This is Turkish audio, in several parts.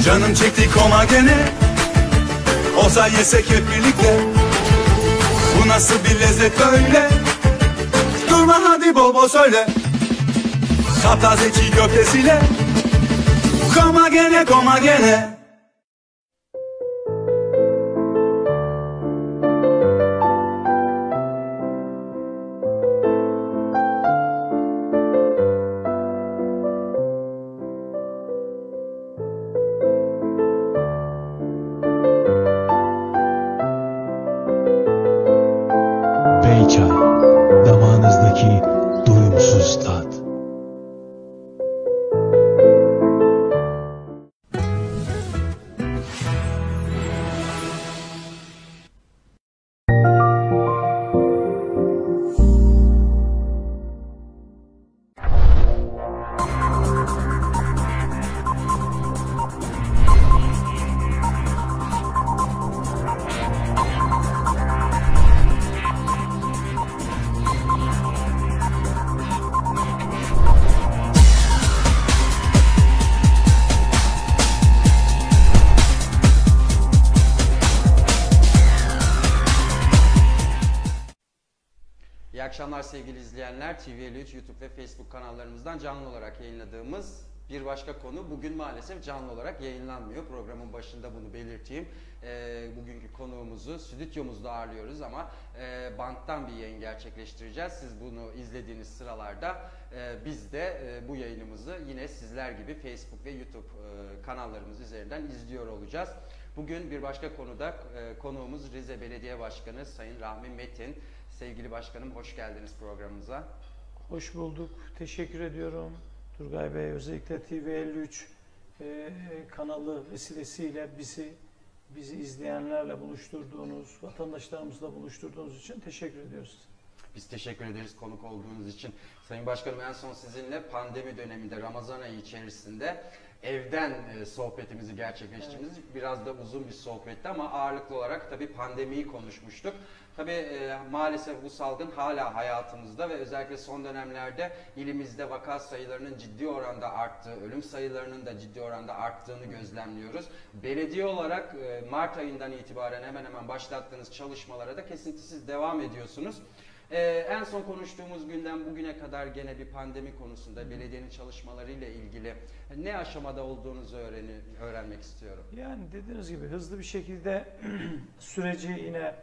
Canım çekti koma gene, olsa yesek hep birlikte. Bu nasıl bir lezzet böyle, durma hadi bol bol söyle. Taptaze çiğ köftesiyle, koma gene koma gene. Beyçay, damağınızdaki doyumsuz tat. İyi akşamlar sevgili izleyenler. TV53, YouTube ve Facebook kanallarımızdan canlı olarak yayınladığımız bir başka konu bugün maalesef canlı olarak yayınlanmıyor. Programın başında bunu belirteyim. Bugünkü konuğumuzu stüdyomuzda ağırlıyoruz ama banttan bir yayın gerçekleştireceğiz. Siz bunu izlediğiniz sıralarda biz de bu yayınımızı yine sizler gibi Facebook ve YouTube kanallarımız üzerinden izliyor olacağız. Bugün bir başka konuda konuğumuz Rize Belediye Başkanı Sayın Rahmi Metin. Sevgili başkanım, hoş geldiniz programımıza. Hoş bulduk. Teşekkür ediyorum Turgay Bey. Özellikle TV53 kanalı vesilesiyle bizi izleyenlerle buluşturduğunuz, vatandaşlarımızla buluşturduğunuz için teşekkür ediyoruz. Biz teşekkür ederiz konuk olduğunuz için. Sayın Başkanım, en son sizinle pandemi döneminde Ramazan ayı içerisinde evden sohbetimizi gerçekleştirdiğimiz biraz da uzun bir sohbetti ama ağırlıklı olarak tabii pandemiyi konuşmuştuk. Tabii maalesef bu salgın hala hayatımızda ve özellikle son dönemlerde ilimizde vaka sayılarının ciddi oranda arttığı, ölüm sayılarının da ciddi oranda arttığını gözlemliyoruz. Belediye olarak Mart ayından itibaren hemen hemen başlattığınız çalışmalara da kesintisiz devam ediyorsunuz. En son konuştuğumuz günden bugüne kadar gene bir pandemi konusunda belediyenin çalışmalarıyla ilgili ne aşamada olduğunuzu öğrenmek istiyorum. Yani dediğiniz gibi hızlı bir şekilde süreci yine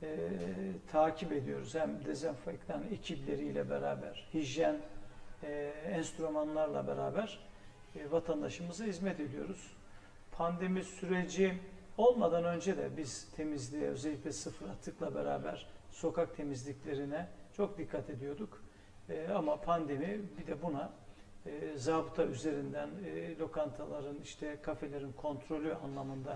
takip ediyoruz. Hem dezenfektan ekipleriyle beraber, hijyen enstrümanlarla beraber vatandaşımıza hizmet ediyoruz. Pandemi süreci olmadan önce de biz temizliğe, özellikle sıfır atıkla beraber sokak temizliklerine çok dikkat ediyorduk. Ama pandemi bir de buna zabıta üzerinden lokantaların, işte kafelerin kontrolü anlamında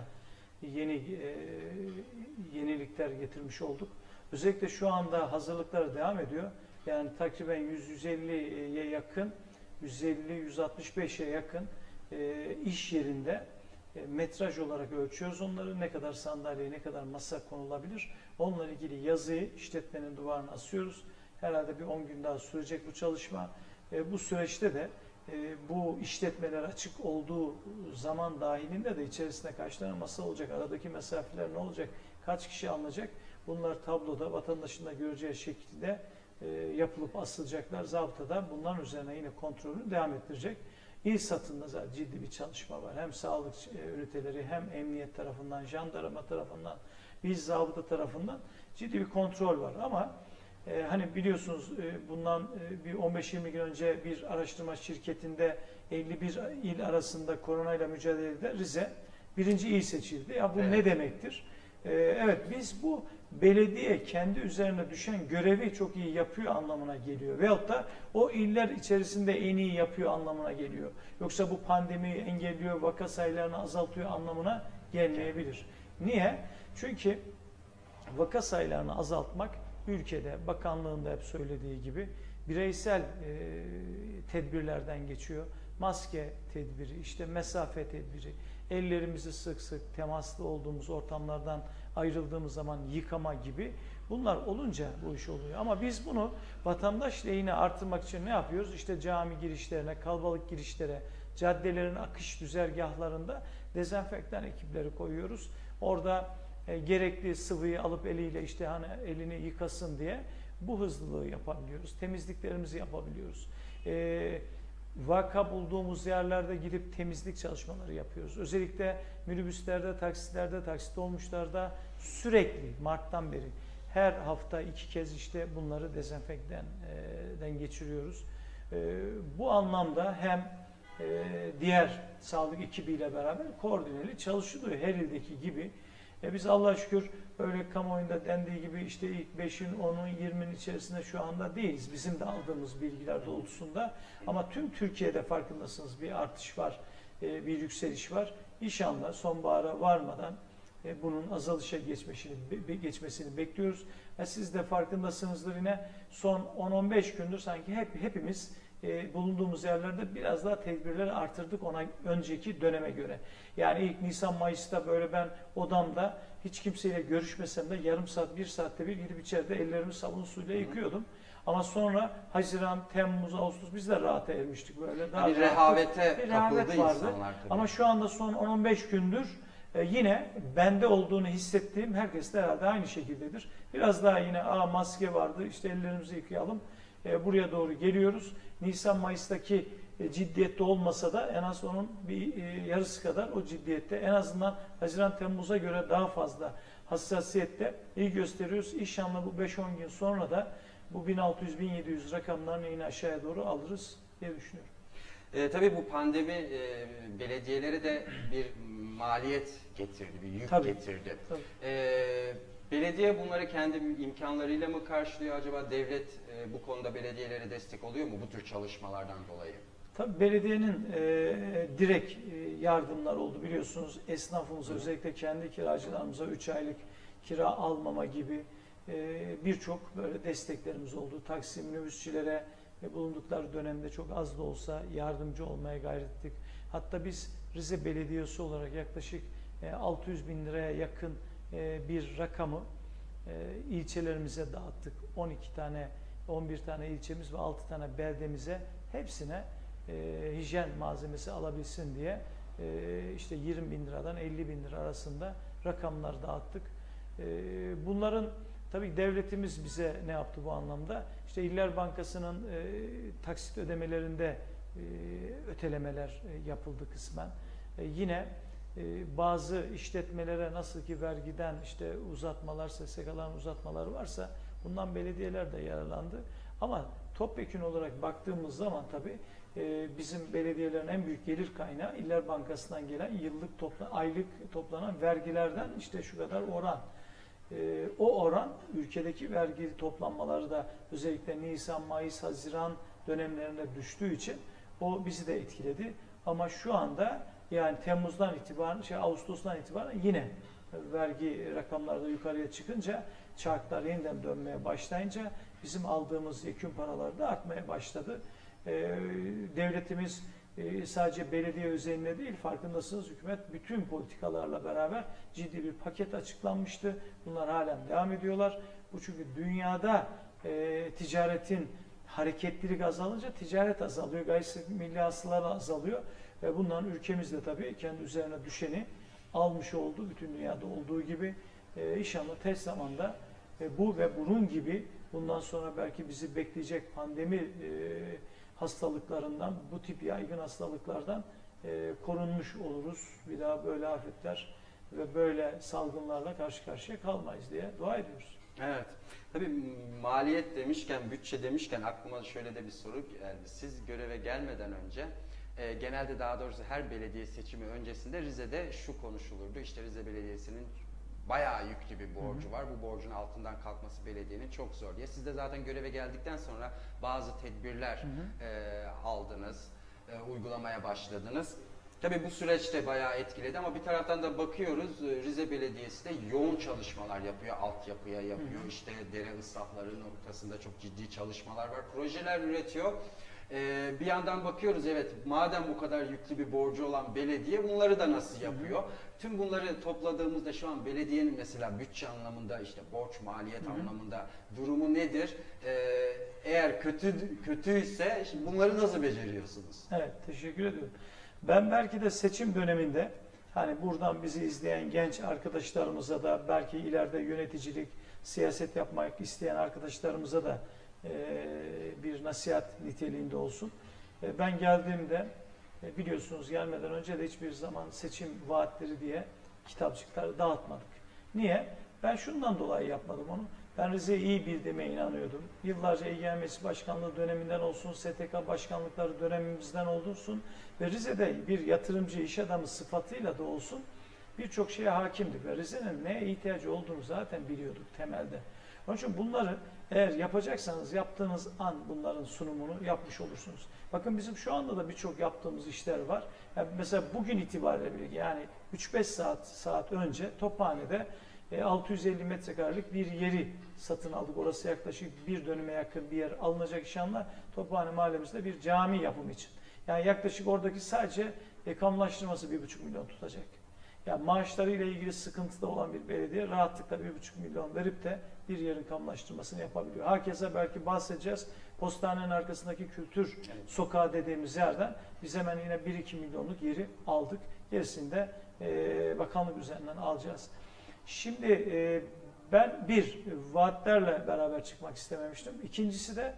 yenilikler getirmiş olduk. Özellikle şu anda hazırlıklar devam ediyor. Yani takriben 150'ye yakın, 150-165'e yakın iş yerinde metraj olarak ölçüyoruz onları. Ne kadar sandalye, ne kadar masa konulabilir. Onunla ilgili yazıyı işletmenin duvarına asıyoruz. Herhalde bir 10 gün daha sürecek bu çalışma. Bu süreçte de bu işletmeler açık olduğu zaman dahilinde de içerisinde kaç tane masa olacak, aradaki mesafeler ne olacak, kaç kişi alınacak, bunlar tabloda vatandaşın da göreceği şekilde yapılıp asılacaklar. Zabıtada bunların üzerine yine kontrolünü devam ettirecek. İl satında zaten ciddi bir çalışma var. Hem sağlık üniteleri hem emniyet tarafından, jandarma tarafından, biz zabıta tarafından ciddi bir kontrol var. Ama hani biliyorsunuz bundan bir 15-20 gün önce bir araştırma şirketinde 51 il arasında koronayla mücadelede Rize birinci il seçildi. Ya bu ne demektir? Evet, biz bu belediye kendi üzerine düşen görevi çok iyi yapıyor anlamına geliyor. Veyahut da o iller içerisinde en iyi yapıyor anlamına geliyor. Yoksa bu pandemiyi engelliyor, vaka sayılarını azaltıyor anlamına gelmeyebilir. Niye? Çünkü vaka sayılarını azaltmak ülkede, bakanlığın da hep söylediği gibi bireysel tedbirlerden geçiyor. Maske tedbiri, işte mesafe tedbiri, ellerimizi sık sık temaslı olduğumuz ortamlardan ayrıldığımız zaman yıkama gibi bunlar olunca bu iş oluyor. Ama biz bunu vatandaş lehine artırmak için ne yapıyoruz? İşte cami girişlerine, kalabalık girişlere, caddelerin akış düzergahlarında dezenfektan ekipleri koyuyoruz. Orada gerekli sıvıyı alıp eliyle işte hani elini yıkasın diye bu hızlılığı yapabiliyoruz. Temizliklerimizi yapabiliyoruz. Vaka bulduğumuz yerlerde gidip temizlik çalışmaları yapıyoruz. Özellikle minibüslerde, taksitlerde, taksit dolmuşlarda sürekli Mart'tan beri her hafta 2 kez işte bunları dezenfekten geçiriyoruz. Bu anlamda hem diğer sağlık ekibiyle beraber koordineli çalışılıyor her ildeki gibi. Biz Allah'a şükür öyle kamuoyunda dendiği gibi işte ilk 5'in, 10'un, 20'nin içerisinde şu anda değiliz. Bizim de aldığımız bilgiler doğrultusunda. Ama tüm Türkiye'de farkındasınız bir artış var, bir yükseliş var. İnşallah sonbahara varmadan bunun azalışa geçmesini bekliyoruz. Siz de farkındasınızdır yine son 10-15 gündür sanki hepimiz bulunduğumuz yerlerde biraz daha tedbirleri artırdık ona önceki döneme göre. Yani ilk Nisan-Mayıs'ta böyle ben odamda hiç kimseyle görüşmesem de yarım saat, 1 saatte bir gidip içeride ellerimi sabun suyla yıkıyordum. Ama sonra Haziran, Temmuz, Ağustos biz de rahata ermiştik böyle. Daha bir rehavete kapıldı insanlar tabii. Ama şu anda son 10-15 gündür yine bende olduğunu hissettiğim herkes de herhalde aynı şekildedir. Biraz daha yine maske vardı işte ellerimizi yıkayalım. Buraya doğru geliyoruz. Nisan-Mayıs'taki ciddiyette olmasa da en az onun bir yarısı kadar o ciddiyette en azından Haziran-Temmuz'a göre daha fazla hassasiyette iyi gösteriyoruz. İnşallah bu 5-10 gün sonra da bu 1600-1700 rakamlarını yine aşağıya doğru alırız diye düşünüyorum. Tabii bu pandemi belediyelere de bir maliyet getirdi, bir yük getirdi. Belediye bunları kendi imkanlarıyla mı karşılıyor acaba? Devlet bu konuda belediyelere destek oluyor mu bu tür çalışmalardan dolayı? Tabii belediyenin direkt yardımlar oldu biliyorsunuz. Esnafımıza özellikle kendi kiracılarımıza 3 aylık kira almama gibi birçok böyle desteklerimiz oldu. Taksi minibüsçilere bulundukları dönemde çok az da olsa yardımcı olmaya gayret ettik. Hatta biz Rize Belediyesi olarak yaklaşık 600 bin liraya yakın bir rakamı ilçelerimize dağıttık. 12 tane, 11 tane ilçemiz ve 6 tane beldemize hepsine hijyen malzemesi alabilsin diye işte 20 bin liradan 50 bin lira arasında rakamlar dağıttık. Bunların tabii devletimiz bize ne yaptı bu anlamda? İşte İller Bankası'nın taksit ödemelerinde ötelemeler yapıldı kısmen. Yine bazı işletmelere nasıl ki vergiden işte uzatmalar, SSK'ların uzatmaları varsa bundan belediyeler de yararlandı. Ama topyekün olarak baktığımız zaman tabii bizim belediyelerin en büyük gelir kaynağı İller Bankası'ndan gelen aylık toplanan vergilerden işte şu kadar oran. O oran ülkedeki vergi toplanmaları da özellikle Nisan, Mayıs, Haziran dönemlerinde düştüğü için o bizi de etkiledi. Ama şu anda yani Temmuz'dan itibaren, Ağustos'tan itibaren yine vergi rakamları da yukarıya çıkınca, çarklar yeniden dönmeye başlayınca bizim aldığımız yekün paralar da artmaya başladı. Devletimiz sadece belediye özelinde değil, farkındasınız hükümet bütün politikalarla beraber ciddi bir paket açıklanmıştı. Bunlar halen devam ediyorlar. Bu çünkü dünyada ticaretin hareketlilik azalınca ticaret azalıyor, gayri milli hasılalar azalıyor ve bundan ülkemiz de tabii kendi üzerine düşeni almış oldu. Bütün dünyada olduğu gibi inşallah tez zamanda bu ve bunun gibi bundan sonra belki bizi bekleyecek pandemi hastalıklarından, bu tip yaygın hastalıklardan korunmuş oluruz. Bir daha böyle afetler ve böyle salgınlarla karşı karşıya kalmayız diye dua ediyoruz. Evet. Tabii maliyet demişken, bütçe demişken aklıma şöyle de bir soru geldi. Siz göreve gelmeden önce genelde daha doğrusu her belediye seçimi öncesinde Rize'de şu konuşulurdu. İşte Rize Belediyesi'nin bayağı yüklü bir borcu var. Bu borcun altından kalkması belediyenin çok zor diye. Siz de zaten göreve geldikten sonra bazı tedbirler aldınız, uygulamaya başladınız. Tabii bu süreçte bayağı etkiledi ama bir taraftan da bakıyoruz Rize Belediyesi de yoğun çalışmalar yapıyor, altyapıya yapıyor. İşte dere ıslahları noktasında çok ciddi çalışmalar var, projeler üretiyor. Bir yandan bakıyoruz evet madem bu kadar yüklü bir borcu olan belediye bunları da nasıl yapıyor? Tüm bunları topladığımızda şu an belediyenin mesela bütçe anlamında işte borç maliyet anlamında durumu nedir? Eğer kötüyse bunları nasıl beceriyorsunuz? Evet, teşekkür ediyorum. Ben belki de seçim döneminde Hani buradan bizi izleyen genç arkadaşlarımıza da, belki ileride yöneticilik, siyaset yapmak isteyen arkadaşlarımıza da bir nasihat niteliğinde olsun. Ben geldiğimde biliyorsunuz, gelmeden önce de hiçbir zaman seçim vaatleri diye kitapçıkları dağıtmadık. Niye? Ben şundan dolayı yapmadım onu. Ben Rize'yi iyi bildiğime inanıyordum. Yıllarca İl Meclisi Başkanlığı döneminden olsun, STK Başkanlıkları dönemimizden olsun ve Rize'de bir yatırımcı, iş adamı sıfatıyla da olsun birçok şeye hakimdik ve Rize'nin neye ihtiyacı olduğunu zaten biliyorduk temelde. Onun için bunları eğer yapacaksanız yaptığınız an bunların sunumunu yapmış olursunuz. Bakın bizim şu anda da birçok yaptığımız işler var. Yani mesela bugün itibariyle bile, yani 3-5 saat önce Tophane'de 650 metrekarelik bir yeri satın aldık. Orası yaklaşık bir dönüme yakın bir yer alınacak inşallah. Tophane mahallemizde bir cami yapımı için. Yani yaklaşık oradaki sadece kamulaştırması 1,5 milyon tutacak. Yani maaşlarıyla ilgili sıkıntıda olan bir belediye rahatlıkla 1,5 milyon verip de bir yerin kamulaştırmasını yapabiliyor. Herkese belki bahsedeceğiz. Postanenin arkasındaki kültür sokağı dediğimiz yerden biz hemen yine 1-2 milyonluk yeri aldık. Gerisini de bakanlık üzerinden alacağız. Şimdi ben vaatlerle beraber çıkmak istememiştim. İkincisi de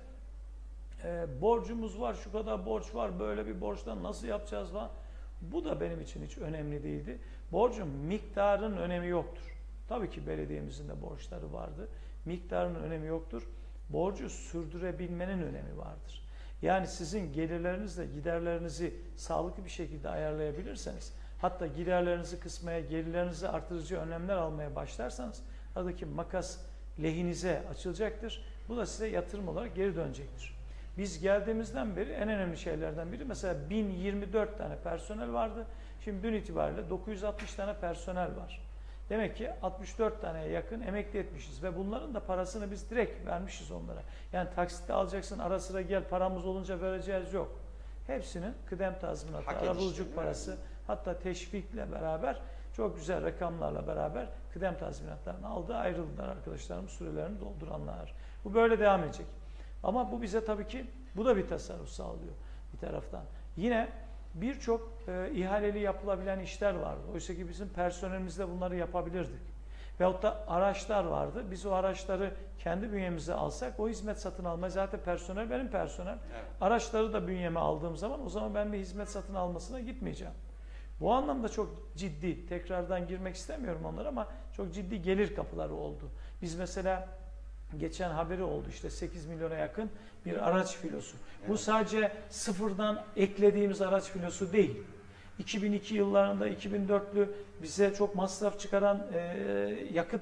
borcumuz var, şu kadar borç var, böyle bir borçtan nasıl yapacağız falan. Bu da benim için hiç önemli değildi. Borcun miktarının önemi yoktur. Tabii ki belediyemizin de borçları vardı. Miktarının önemi yoktur. Borcu sürdürebilmenin önemi vardır. Yani sizin gelirlerinizle giderlerinizi sağlıklı bir şekilde ayarlayabilirseniz, hatta giderlerinizi kısmaya, gelirlerinizi artırıcı önlemler almaya başlarsanız aradaki makas lehinize açılacaktır. Bu da size yatırım olarak geri dönecektir. Biz geldiğimizden beri en önemli şeylerden biri mesela 1024 tane personel vardı. Şimdi dün itibariyle 960 tane personel var. Demek ki 64 taneye yakın emekli etmişiz ve bunların da parasını biz direkt vermişiz onlara. Yani taksitle alacaksın, ara sıra gel, paramız olunca vereceğiz yok. Hepsinin kıdem tazminatı, arabuluculuk parası, hatta teşvikle beraber çok güzel rakamlarla beraber kıdem tazminatlarını aldı, ayrıldılar arkadaşlarımız, sürelerini dolduranlar. Bu böyle devam edecek. Ama bu bize tabii ki, bu da bir tasarruf sağlıyor bir taraftan. Yine birçok ihaleli yapılabilen işler vardı. Oysa ki bizim personelimizle bunları yapabilirdik. Veyahut da araçlar vardı. Biz o araçları kendi bünyemize alsak, o hizmet satın almayı, zaten personel benim personel. Evet. Araçları da bünyeme aldığım zaman, o zaman ben bir hizmet satın almasına gitmeyeceğim. Bu anlamda çok ciddi, tekrardan girmek istemiyorum onlara ama çok ciddi gelir kapıları oldu. Biz mesela geçen haberi oldu, işte 8 milyona yakın bir araç filosu. Evet. Bu sadece sıfırdan eklediğimiz araç filosu değil. 2002 yıllarında 2004'lü bize çok masraf çıkaran, yakıt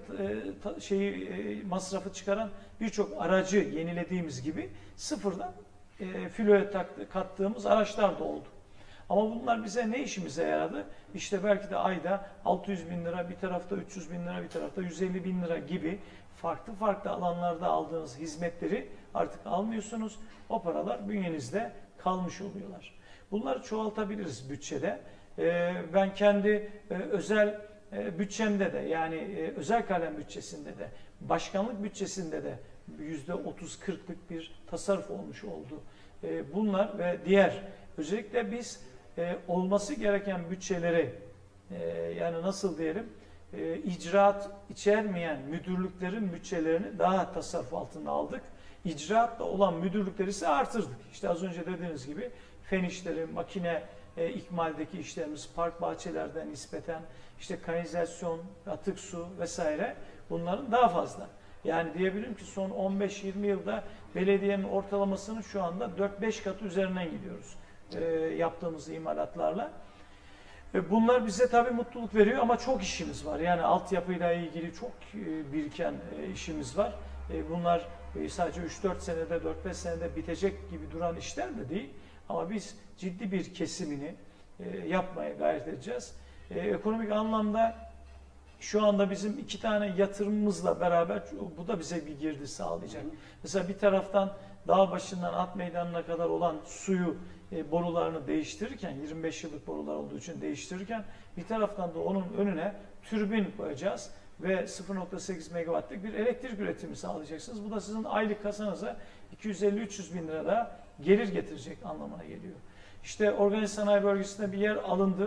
masrafı çıkaran birçok aracı yenilediğimiz gibi sıfırdan filoya kattığımız araçlar da oldu. Ama bunlar bize ne işimize yaradı? İşte belki de ayda 600 bin lira, bir tarafta 300 bin lira, bir tarafta 150 bin lira gibi farklı alanlarda aldığınız hizmetleri artık almıyorsunuz. O paralar bünyenizde kalmış oluyorlar. Bunları çoğaltabiliriz bütçede. Ben kendi özel bütçemde de, yani özel kalem bütçesinde de, başkanlık bütçesinde de %30-40'lık bir tasarruf olmuş oldu. Bunlar ve diğer, özellikle biz olması gereken bütçeleri, yani nasıl diyelim, icraat içermeyen müdürlüklerin bütçelerini daha tasarruf altına aldık. İcraatla olan müdürlükleri ise artırdık. İşte az önce dediğiniz gibi fen işleri, makine ikmaldeki işlerimiz, park bahçelerden nispeten, işte kanalizasyon, atık su vesaire, bunların daha fazla. Yani diyebilirim ki son 15-20 yılda belediyenin ortalamasının şu anda 4-5 katı üzerinden gidiyoruz yaptığımız imalatlarla. Bunlar bize tabii mutluluk veriyor ama çok işimiz var. Yani altyapıyla ilgili çok biriken işimiz var. Bunlar sadece 3-4 senede, 4-5 senede bitecek gibi duran işler de değil. Ama biz ciddi bir kesimini yapmaya gayret edeceğiz. Ekonomik anlamda şu anda bizim 2 tane yatırımımızla beraber bu da bize bir girdi sağlayacak. Mesela bir taraftan dağ başından at meydanına kadar olan suyu borularını değiştirirken, 25 yıllık borular olduğu için değiştirirken, bir taraftan da onun önüne türbin koyacağız ve 0.8 megawattlık bir elektrik üretimi sağlayacaksınız. Bu da sizin aylık kasanıza 250-300 bin lira da gelir getirecek anlamına geliyor. İşte organize sanayi bölgesinde bir yer alındı.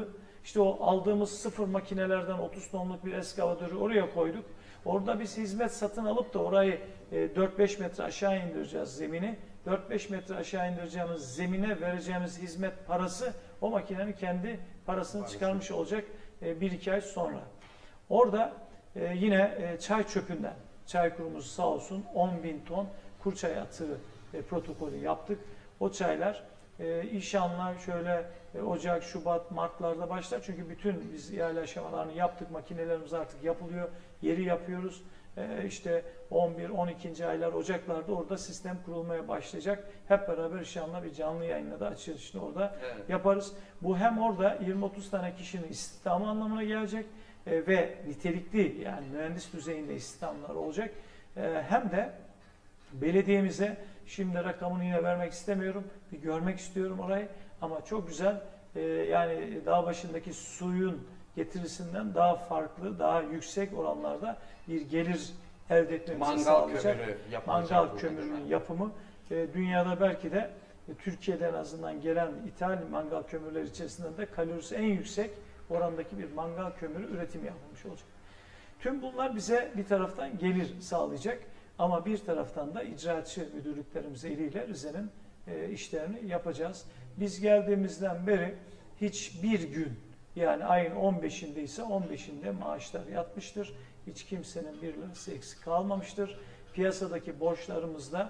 İşte o aldığımız sıfır makinelerden 30 tonluk bir eskavatörü oraya koyduk. Orada biz hizmet satın alıp da orayı 4-5 metre aşağı indireceğiz zemini. 4-5 metre aşağı indireceğimiz zemine vereceğimiz hizmet parası o makinenin kendi parasını çıkarmış olacak 1-2 ay sonra. Orada yine çay çöpünden, çay kurumuz sağ olsun 10.000 ton kuru çay atığı protokolü yaptık. O çaylar inşallah şöyle Ocak, Şubat, Mart'larda başlar. Çünkü bütün biz ihale aşamalarını yaptık. Makinelerimiz artık yapılıyor. Yeri yapıyoruz. İşte 11, 12. aylar Ocaklarda orada sistem kurulmaya başlayacak. Hep beraber inşallah bir canlı yayınla da açılışını orada yaparız. Bu hem orada 20-30 tane kişinin istihdamı anlamına gelecek ve nitelikli yani mühendis düzeyinde istihdamlar olacak. Hem de belediyemize şimdi rakamını yine vermek istemiyorum. Bir görmek istiyorum orayı. Ama çok güzel yani dağ başındaki suyun getirisinden daha farklı, daha yüksek oranlarda bir gelir elde etmemizi sağlayacak. Mangal kömürünün yapımı. Dünyada belki de Türkiye'de en azından gelen ithal mangal kömürleri içerisinde de kalorisi en yüksek orandaki bir mangal kömürü üretimi yapılmış olacak. Tüm bunlar bize bir taraftan gelir sağlayacak. Ama bir taraftan da icraatçı müdürlüklerimiz eliyle Rize'nin işlerini yapacağız. Biz geldiğimizden beri hiçbir gün yani ayın 15'inde ise 15'inde maaşlar yatmıştır. Hiç kimsenin bir lirası eksik kalmamıştır. Piyasadaki borçlarımızda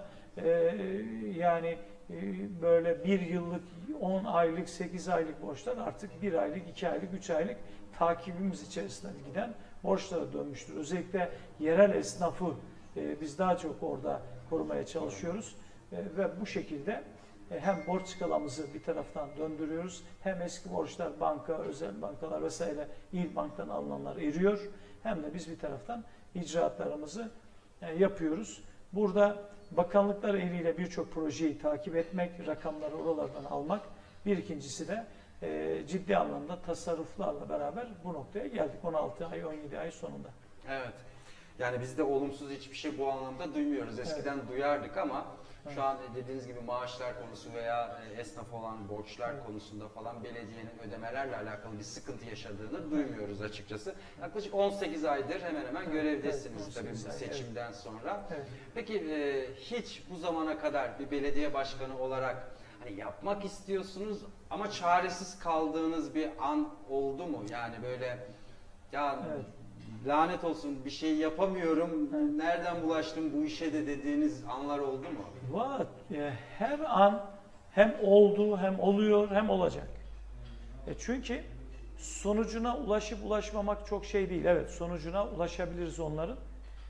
yani böyle bir yıllık, 10 aylık, 8 aylık borçlar artık 1 aylık, 2 aylık, 3 aylık takibimiz içerisinde giden borçlara dönmüştür. Özellikle yerel esnafı biz daha çok orada korumaya çalışıyoruz ve bu şekilde hem borç skalamızı bir taraftan döndürüyoruz hem eski borçlar banka, özel bankalar vesaire İl Bank'tan alınanlar eriyor hem de biz bir taraftan icraatlarımızı yapıyoruz. Burada bakanlıklar eliyle birçok projeyi takip etmek, rakamları oralardan almak. Bir ikincisi de ciddi anlamda tasarruflarla beraber bu noktaya geldik 16 ay, 17 ay sonunda. Evet. Yani biz de olumsuz hiçbir şey bu anlamda duymuyoruz. Eskiden duyardık ama şu an dediğiniz gibi maaşlar konusu veya esnaf olan borçlar konusunda falan belediyenin ödemelerle alakalı bir sıkıntı yaşadığını duymuyoruz açıkçası. Yaklaşık 18 aydır hemen hemen görevdesiniz tabii seçimden sonra. Peki hiç bu zamana kadar bir belediye başkanı olarak hani yapmak istiyorsunuz ama çaresiz kaldığınız bir an oldu mu? Yani böyle ya lanet olsun bir şey yapamıyorum, nereden bulaştım bu işe de dediğiniz anlar oldu mu? Var. Her an hem oldu, hem oluyor, hem olacak. Çünkü sonucuna ulaşıp ulaşmamak çok şey değil. Evet, sonucuna ulaşabiliriz onların.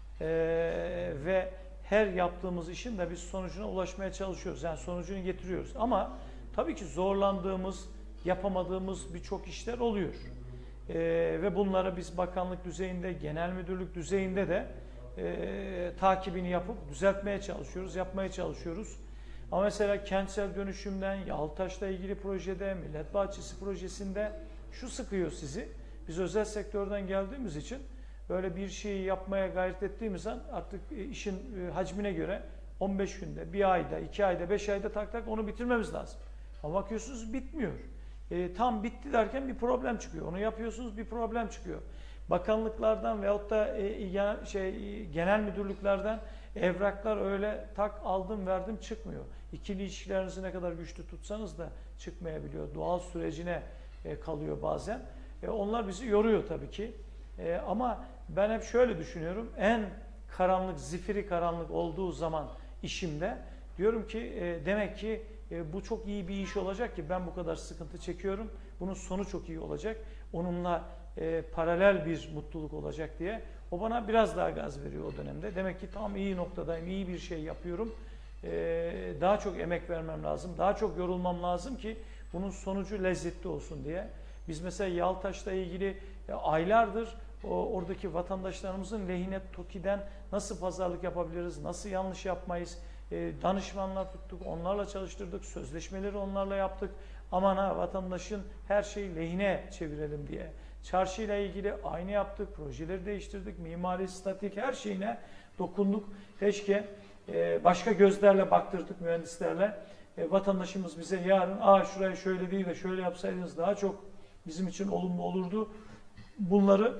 Ve her yaptığımız işin de biz sonucuna ulaşmaya çalışıyoruz. Yani sonucunu getiriyoruz. Ama tabii ki zorlandığımız, yapamadığımız birçok işler oluyor. Ve bunları biz bakanlık düzeyinde, genel müdürlük düzeyinde de takibini yapıp düzeltmeye çalışıyoruz, yapmaya çalışıyoruz. Ama mesela kentsel dönüşümden, Yaltaş'la ilgili projede, Millet Bahçesi projesinde şu sıkıyor sizi. Biz özel sektörden geldiğimiz için böyle bir şeyi yapmaya gayret ettiğimiz an artık işin hacmine göre 15 günde, 1 ayda, 2 ayda, 5 ayda tak tak onu bitirmemiz lazım. Ama bakıyorsunuz bitmiyor. Tam bitti derken bir problem çıkıyor. Onu yapıyorsunuz bir problem çıkıyor. Bakanlıklardan veyahut da genel müdürlüklerden evraklar öyle tak aldım verdim çıkmıyor. İkili ilişkilerinizi ne kadar güçlü tutsanız da çıkmayabiliyor. Doğal sürecine kalıyor bazen. Onlar bizi yoruyor tabii ki. Ama ben hep şöyle düşünüyorum. En karanlık, zifiri karanlık olduğu zaman işimde diyorum ki demek ki bu çok iyi bir iş olacak ki ben bu kadar sıkıntı çekiyorum. Bunun sonu çok iyi olacak. Onunla paralel bir mutluluk olacak diye. O bana biraz daha gaz veriyor o dönemde. Demek ki tam iyi noktadayım, iyi bir şey yapıyorum. Daha çok emek vermem lazım, daha çok yorulmam lazım ki bunun sonucu lezzetli olsun diye. Biz mesela Yaltaş'la ilgili aylardır oradaki vatandaşlarımızın lehine TOKİ'den nasıl pazarlık yapabiliriz, nasıl yanlış yapmayız, danışmanlar tuttuk, onlarla çalıştırdık, sözleşmeleri onlarla yaptık. Aman ha vatandaşın her şeyi lehine çevirelim diye. Çarşıyla ilgili aynı yaptık, projeleri değiştirdik, mimari, statik her şeyine dokunduk. Keşke başka gözlerle baktırdık mühendislerle. Vatandaşımız bize yarın şurayı şöyle değil de şöyle yapsaydınız daha çok bizim için olumlu olurdu. Bunları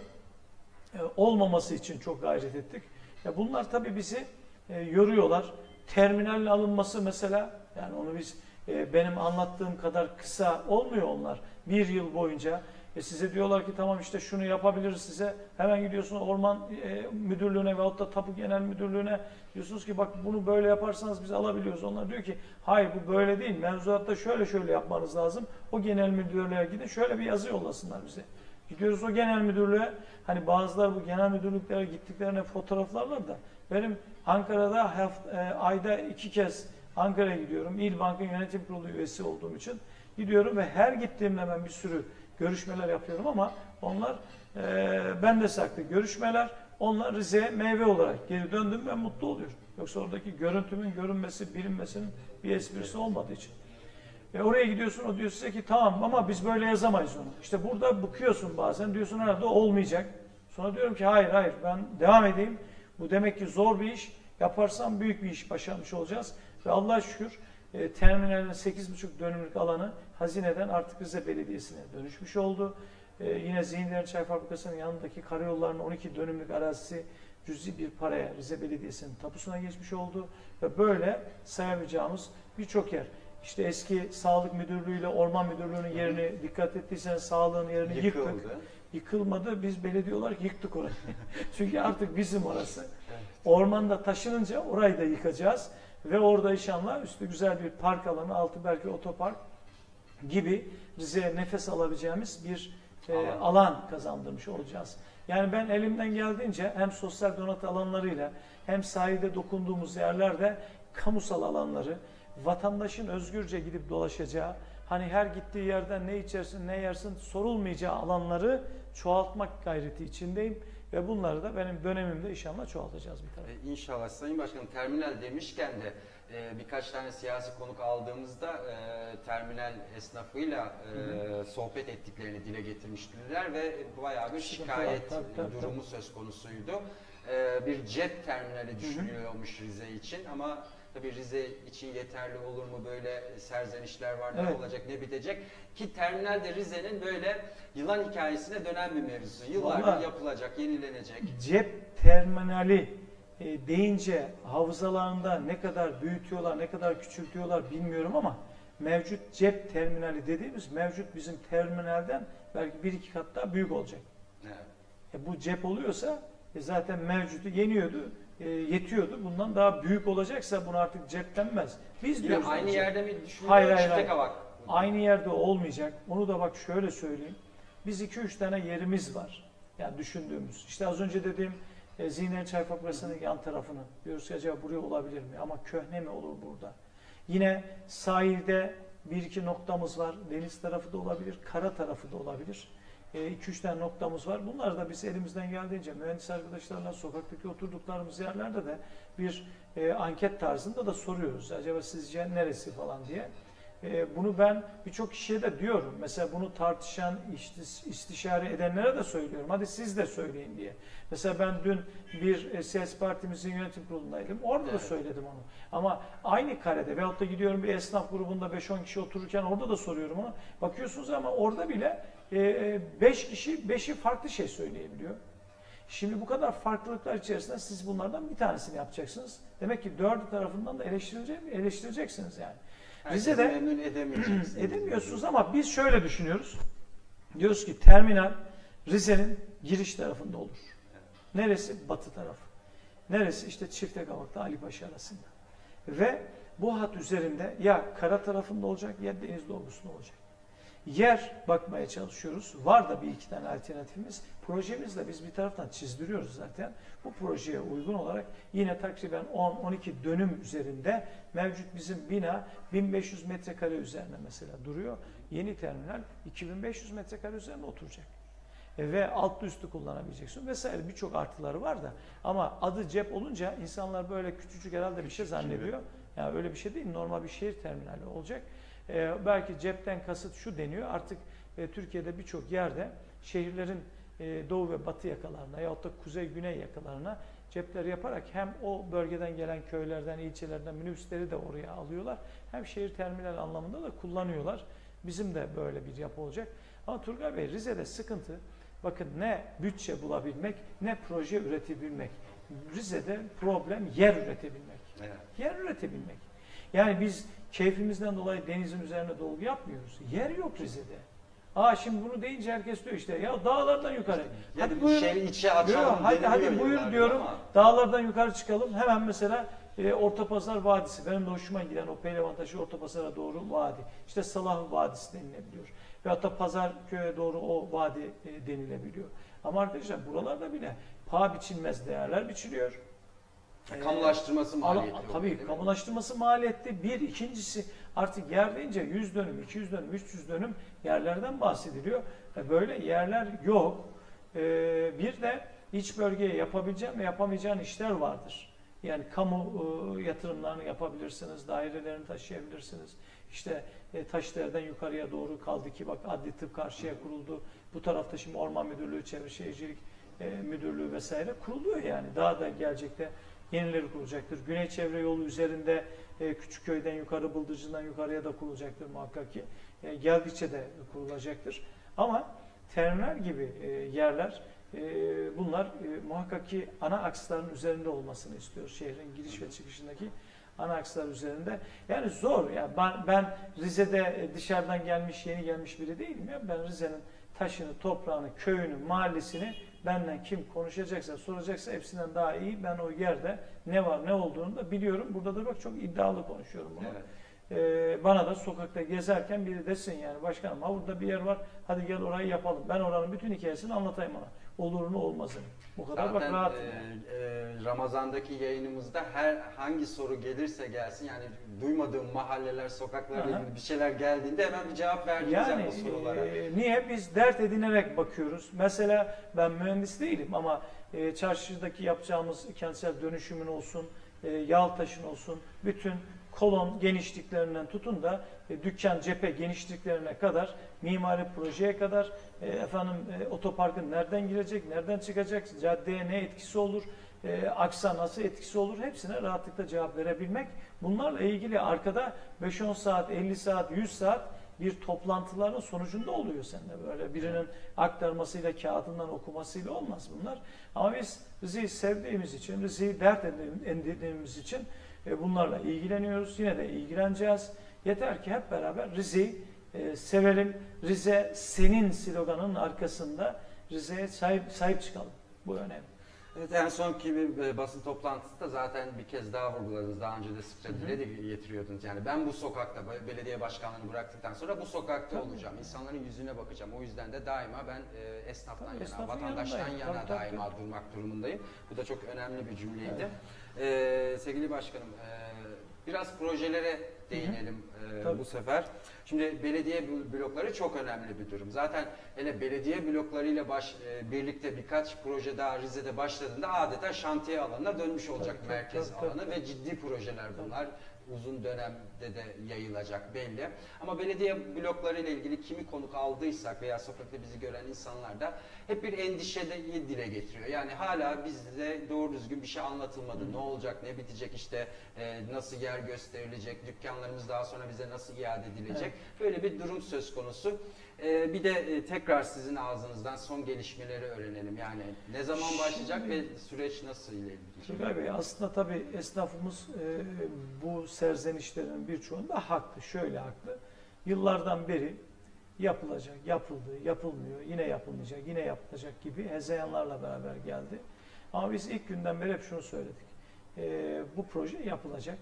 olmaması için çok gayret ettik. Bunlar tabii bizi yoruyorlar. Terminalin alınması mesela, yani onu biz benim anlattığım kadar kısa olmuyor onlar. Bir yıl boyunca size diyorlar ki tamam işte şunu yapabiliriz size. Hemen gidiyorsunuz Orman Müdürlüğü'ne veyahut da Tapu Genel Müdürlüğü'ne, diyorsunuz ki bak bunu böyle yaparsanız biz alabiliyoruz. Onlar diyor ki hayır bu böyle değil. Mevzuatta şöyle yapmanız lazım. O genel müdürlüğe gidin şöyle bir yazı yollasınlar bize. Gidiyoruz o genel müdürlüğe. Hani bazıları bu genel müdürlüklere gittiklerine fotoğraflarlar da. Benim Ankara'da ayda 2 kez Ankara'ya gidiyorum. İl Bank'ın yönetim kurulu üyesi olduğum için gidiyorum ve her gittiğimde ben bir sürü görüşmeler yapıyorum ama onlar bende saklı görüşmeler. Onlar Rize'ye meyve olarak geri döndüm ben mutlu oluyorum. Yoksa oradaki görüntümün görünmesi, bilinmesinin bir esprisi olmadığı için. Oraya gidiyorsun, o diyor size ki tamam ama biz böyle yazamayız onu. İşte burada bıkıyorsun bazen, diyorsun herhalde olmayacak. Sonra diyorum ki hayır ben devam edeyim. Bu demek ki zor bir iş. Yaparsam büyük bir iş başarmış olacağız. Ve Allah'a şükür terminalin 8,5 dönümlük alanı hazineden artık Rize Belediyesi'ne dönüşmüş oldu. Yine Zihinlerin Çay Fabrikası'nın yanındaki karayollarının 12 dönümlük arazisi cüzi bir paraya Rize Belediyesi'nin tapusuna geçmiş oldu. Ve böyle sayamayacağımız birçok yer. İşte eski Sağlık Müdürlüğü ile Orman Müdürlüğü'nün yerini dikkat ettiyseniz sağlığın yerini yıktık. Yıkılmadı. Biz belediye olarak yıktık orayı. Çünkü artık bizim orası. Evet. Ormanda taşınınca orayı da yıkacağız. Ve orada inşallah üstü güzel bir park alanı, altı belki otopark gibi Rize'ye nefes alabileceğimiz bir alan kazandırmış olacağız. Yani ben elimden geldiğince hem sosyal donatı alanlarıyla hem sahilde dokunduğumuz yerlerde kamusal alanları, vatandaşın özgürce gidip dolaşacağı, hani her gittiği yerden ne içersin, ne yersin sorulmayacağı alanları çoğaltmak gayreti içindeyim. Ve bunları da benim dönemimde inşallah çoğaltacağız bir tarafa. İnşallah. Sayın Başkanım, terminal demişken de birkaç tane siyasi konuk aldığımızda terminal esnafıyla sohbet ettiklerini dile getirmiştiler ve bayağı bir şikayet durumu söz konusuydu. Bir cep terminali düşünülüyormuş Rize için ama tabii Rize için yeterli olur mu, böyle serzenişler var, ne olacak ne bitecek ki terminal de Rize'nin böyle yılan hikayesine dönen bir mevzu. Yıllardır yapılacak, yenilenecek. Cep terminali deyince hafızalarında ne kadar büyütüyorlar, ne kadar küçültüyorlar bilmiyorum ama mevcut cep terminali dediğimiz mevcut bizim terminalden belki 1-2 kat daha büyük olacak. Evet. Bu cep oluyorsa zaten mevcutu yetiyordu. Bundan daha büyük olacaksa buna artık cep denmez. Biz yine diyoruz aynı yerde mi düşünüyoruz? Hayır. Aynı yerde olmayacak. Onu da bak şöyle söyleyeyim. Biz 2-3 tane yerimiz var. Yani düşündüğümüz. İşte az önce dediğim Zihinlerin Çay Fabrikası'nın yan tarafını diyoruz ki acaba buraya olabilir mi? Ama köhne mi olur burada? Yine sahilde 1-2 noktamız var. Deniz tarafı da olabilir, kara tarafı da olabilir. 2-3 tane noktamız var. Bunlar da biz elimizden geldiğince mühendis arkadaşlarla sokaktaki oturduklarımız yerlerde de bir anket tarzında da soruyoruz. Acaba sizce neresi falan diye. Bunu ben birçok kişiye de diyorum. Mesela bunu tartışan, istişare edenlere de söylüyorum. Hadi siz de söyleyin diye. Mesela ben dün bir siyasi partimizin yönetim kurulundaydım. Orada da söyledim onu. Ama aynı karede veyahut da gidiyorum bir esnaf grubunda 5-10 kişi otururken orada da soruyorum onu. Bakıyorsunuz ama orada bile 5 kişi 5'i farklı şey söyleyebiliyor. Şimdi bu kadar farklılıklar içerisinde siz bunlardan bir tanesini yapacaksınız. Demek ki 4 tarafından da eleştireceksiniz yani. Rize'de edemiyorsunuz ama biz şöyle düşünüyoruz. Diyoruz ki terminal Rize'nin giriş tarafında olur. Neresi? Batı tarafı. Neresi? İşte Çiftekavak'ta Ali Paşa arasında. Ve bu hat üzerinde ya kara tarafında olacak ya deniz doğrusunda olacak. Yer bakmaya çalışıyoruz. Var da 1-2 tane alternatifimiz. Projemizle biz bir taraftan çizdiriyoruz zaten. Bu projeye uygun olarak yine takriben 10-12 dönüm üzerinde mevcut bizim bina 1500 metrekare üzerine mesela duruyor. Yeni terminal 2500 metrekare üzerine oturacak. Ve altlı üstü kullanabileceksin vesaire birçok artıları var da ama adı cep olunca insanlar böyle küçücük herhalde bir şey zannediyor. Yani öyle bir şey değil. Normal bir şehir terminali olacak. Belki cepten kasıt şu deniyor. Artık Türkiye'de birçok yerde şehirlerin doğu ve batı yakalarına yahut da kuzey güney yakalarına cepler yaparak hem o bölgeden gelen köylerden, ilçelerden minibüsleri de oraya alıyorlar. Hem şehir terminal anlamında da kullanıyorlar. Bizim de böyle bir yapı olacak. Ama Turgay Bey, Rize'de sıkıntı, bakın, ne bütçe bulabilmek ne proje üretebilmek. Rize'de problem yer üretebilmek. Evet. Yer üretebilmek. Yani biz keyfimizden dolayı denizin üzerine dolgu yapmıyoruz. Yer yok Rize'de. Şimdi bunu deyince herkes diyor işte ya dağlardan yukarı. Hadi buyurun. içe açalım Hadi buyur yıllardır diyorum. ama. Dağlardan yukarı çıkalım. Hemen mesela Ortapazar Vadisi. Benim de hoşuma giden o Pehlivan Taşı Ortapazar'a doğru vadi. İşte Salahlı Vadisi denilebiliyor. Ve hatta Pazarköy'e doğru o vadi denilebiliyor. Ama arkadaşlar buralarda bile paha biçilmez değerler biçiliyor. Kamulaştırması maliyetli. Tabii kamulaştırması maliyetli. Bir, ikincisi artık yer deyince 100 dönüm, 200 dönüm, 300 dönüm yerlerden bahsediliyor. Böyle yerler yok. Bir de iç bölgeye yapabileceğim ve yapamayacağın işler vardır. Yani kamu yatırımlarını yapabilirsiniz, dairelerini taşıyabilirsiniz. İşte Taşdere'den yukarıya doğru kaldı ki bak Adli Tıp karşıya kuruldu. Bu tarafta şimdi Orman Müdürlüğü, Çevre Şehircilik Müdürlüğü vesaire kuruluyor yani. Daha da gelecekte yenileri kurulacaktır. Güney Çevre Yolu üzerinde Küçükköy'den yukarı, Bıldırcın'dan yukarıya da kurulacaktır muhakkak ki. Geldikçe de kurulacaktır. Ama terminal gibi yerler, bunlar muhakkak ki ana aksların üzerinde olmasını istiyor. Şehrin giriş ve çıkışındaki ana akslar üzerinde. Yani zor. Yani ben Rize'de dışarıdan gelmiş, yeni gelmiş biri değilim ya. Ben Rize'nin taşını, toprağını, köyünü, mahallesini benden kim konuşacaksa, soracaksa hepsinden daha iyi. Ben o yerde ne var, ne olduğunu da biliyorum. Burada da bak çok iddialı konuşuyorum bunu. Evet. Bana da sokakta gezerken biri desin yani başkanım burada bir yer var, hadi gel orayı yapalım. Ben oranın bütün hikayesini anlatayım ona. Olur mu olmaz mı? Bu kadar zaten, bak rahat. Ramazan'daki yayınımızda hangi soru gelirse gelsin yani duymadığım mahalleler, sokaklarla ilgili bir şeyler geldiğinde hemen bir cevap vereceğiz yani, o sorulara. Niye? Biz dert edinerek bakıyoruz. Mesela ben mühendis değilim ama çarşıdaki yapacağımız kentsel dönüşümün olsun, Yaltaş'ın olsun, bütün kolon genişliklerinden tutun da dükkan cephe genişliklerine kadar, mimari projeye kadar, otoparkın nereden girecek, nereden çıkacak, caddeye ne etkisi olur, aksa nasıl etkisi olur, hepsine rahatlıkla cevap verebilmek. Bunlarla ilgili arkada 5-10 saat, 50 saat, 100 saat bir toplantıların sonucunda oluyor sende. Böyle birinin aktarmasıyla, kağıdından okumasıyla olmaz bunlar. Ama biz Rize'yi sevdiğimiz için, Rize'yi dert edindiğimiz için bunlarla ilgileniyoruz. Yine de ilgileneceğiz. Yeter ki hep beraber Rize'yi sevelim. Rize senin sloganının arkasında Rize'ye sahip çıkalım. Bu önemli. Evet, en sonki bir basın toplantısında zaten bir kez daha vurguladınız. Daha önce de sıkça dile de getiriyordunuz. Yani ben bu sokakta, belediye başkanlığını bıraktıktan sonra bu sokakta olacağım. İnsanların yüzüne bakacağım. O yüzden de daima ben esnaftan yana, vatandaştan yana daima durmak durumundayım. Bu da çok önemli bir cümleydi. Evet. Sevgili başkanım, biraz projelere değinelim bu sefer. Şimdi belediye blokları çok önemli bir durum. Zaten hele belediye bloklarıyla birlikte birkaç proje daha Rize'de başladığında adeta şantiye alanına dönmüş olacak merkez alanı ve ciddi projeler bunlar. Uzun dönemde de yayılacak belli. Ama belediye blokları ile ilgili kimi konuk aldıysak veya sokakta bizi gören insanlar da hep bir endişeyi dile getiriyor. Yani hala bizde doğru düzgün bir şey anlatılmadı. Ne olacak, ne bitecek, işte nasıl yer gösterilecek, dükkanlarımız daha sonra bize nasıl iade edilecek. Böyle bir durum söz konusu. Bir de tekrar sizin ağzınızdan son gelişmeleri öğrenelim. Yani ne zaman başlayacak ve süreç nasıl ilerleyecek? Turgay Bey, aslında tabii esnafımız bu serzenişlerin birçoğunda haklı. Şöyle haklı. Yıllardan beri yapılacak, yapıldı, yapılmıyor, yine yapılmayacak, yine yapılacak gibi hezeyanlarla beraber geldi. Ama biz ilk günden beri hep şunu söyledik. Bu proje yapılacak.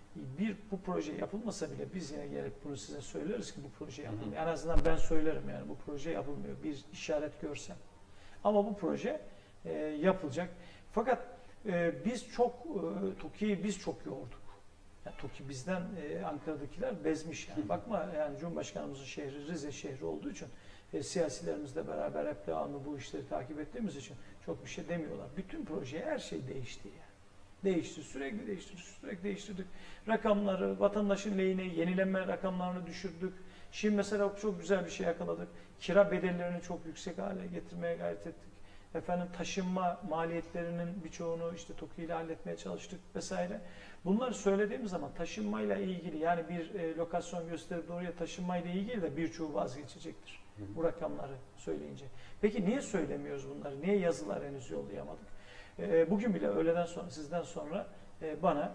Bu proje yapılmasa bile biz yine gelip bunu size söyleriz ki bu proje yapılmıyor. En azından ben söylerim yani bu proje yapılmıyor. Bir işaret görsem. Ama bu proje yapılacak. Fakat biz TOKİ'yi biz çok yorduk. Yani TOKİ bizden Ankara'dakiler bezmiş yani. Bakma yani Cumhurbaşkanımızın şehri Rize şehri olduğu için siyasilerimizle beraber hep devamlı bu işleri takip ettiğimiz için çok bir şey demiyorlar. Bütün projeye her şey değişti yani. Değişti, sürekli değiştirdik, sürekli değiştirdik. Rakamları, vatandaşın lehine yenilenme rakamlarını düşürdük. Şimdi mesela çok güzel bir şey yakaladık. Kira bedellerini çok yüksek hale getirmeye gayret ettik. Taşınma maliyetlerinin birçoğunu işte TOKİ ile halletmeye çalıştık vesaire. Bunları söylediğimiz zaman taşınmayla ilgili yani bir lokasyon gösterip oraya taşınmayla ilgili de birçoğu vazgeçecektir. bu rakamları söyleyince. Peki niye söylemiyoruz bunları? Niye yazılar henüz yollayamadık? Bugün bile öğleden sonra, sizden sonra bana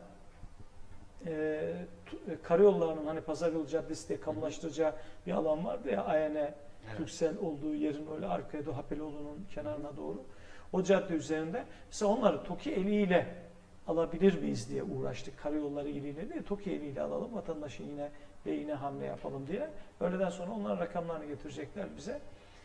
karayollarının hani Pazaryolu Caddesi diye kamulaştıracağı bir alan vardı ya, AYN, evet. Türksel olduğu yerin öyle arkaya doğru Hapeloğlu'nun kenarına doğru. O cadde üzerinde mesela onları TOKİ eliyle alabilir miyiz diye uğraştık. Karayolları eliyle değil, TOKİ eliyle alalım. Vatandaşın yine hamle yapalım diye. Öğleden sonra onların rakamlarını getirecekler bize.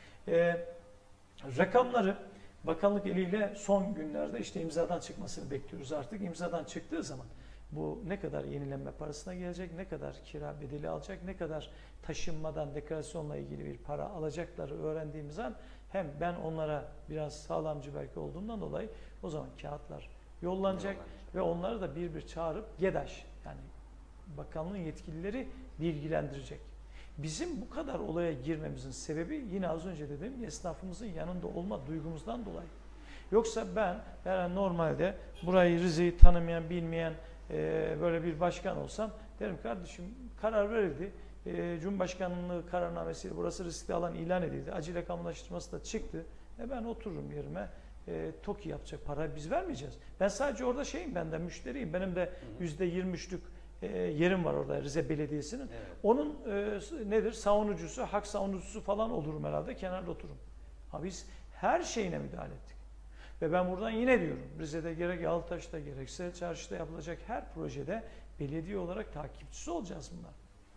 Rakamları bakanlık eliyle son günlerde işte imzadan çıkmasını bekliyoruz artık. İmzadan çıktığı zaman bu ne kadar yenilenme parasına gelecek, ne kadar kira bedeli alacak, ne kadar taşınmadan dekораsyonla ilgili bir para alacakları öğrendiğimiz an hem ben onlara biraz sağlamcı belki olduğundan dolayı o zaman kağıtlar yollanacak ve onları da bir çağırıp GEDAŞ yani bakanlığın yetkilileri bilgilendirecek. Bizim bu kadar olaya girmemizin sebebi yine az önce dediğim esnafımızın yanında olma duygumuzdan dolayı. Yoksa ben normalde burayı, Rize'yi tanımayan, bilmeyen böyle bir başkan olsam derim kardeşim karar verildi. Cumhurbaşkanlığı kararnamesiyle burası riskli alan ilan edildi. Acile kamulaştırması da çıktı. Ben otururum yerime. TOKİ yapacak parayı biz vermeyeceğiz. Ben sadece orada ben de müşteriyim. Benim de %23'lük yerim var orada Rize Belediyesi'nin. Evet. Onun nedir? Savunucusu, hak savunucusu falan olurum herhalde. Kenarda otururum. Ama biz her şeyine müdahale ettik. Ve ben buradan yine diyorum. Rize'de gerek Yaltaş'ta gerekse çarşıda yapılacak her projede belediye olarak takipçisi olacağız bunlar.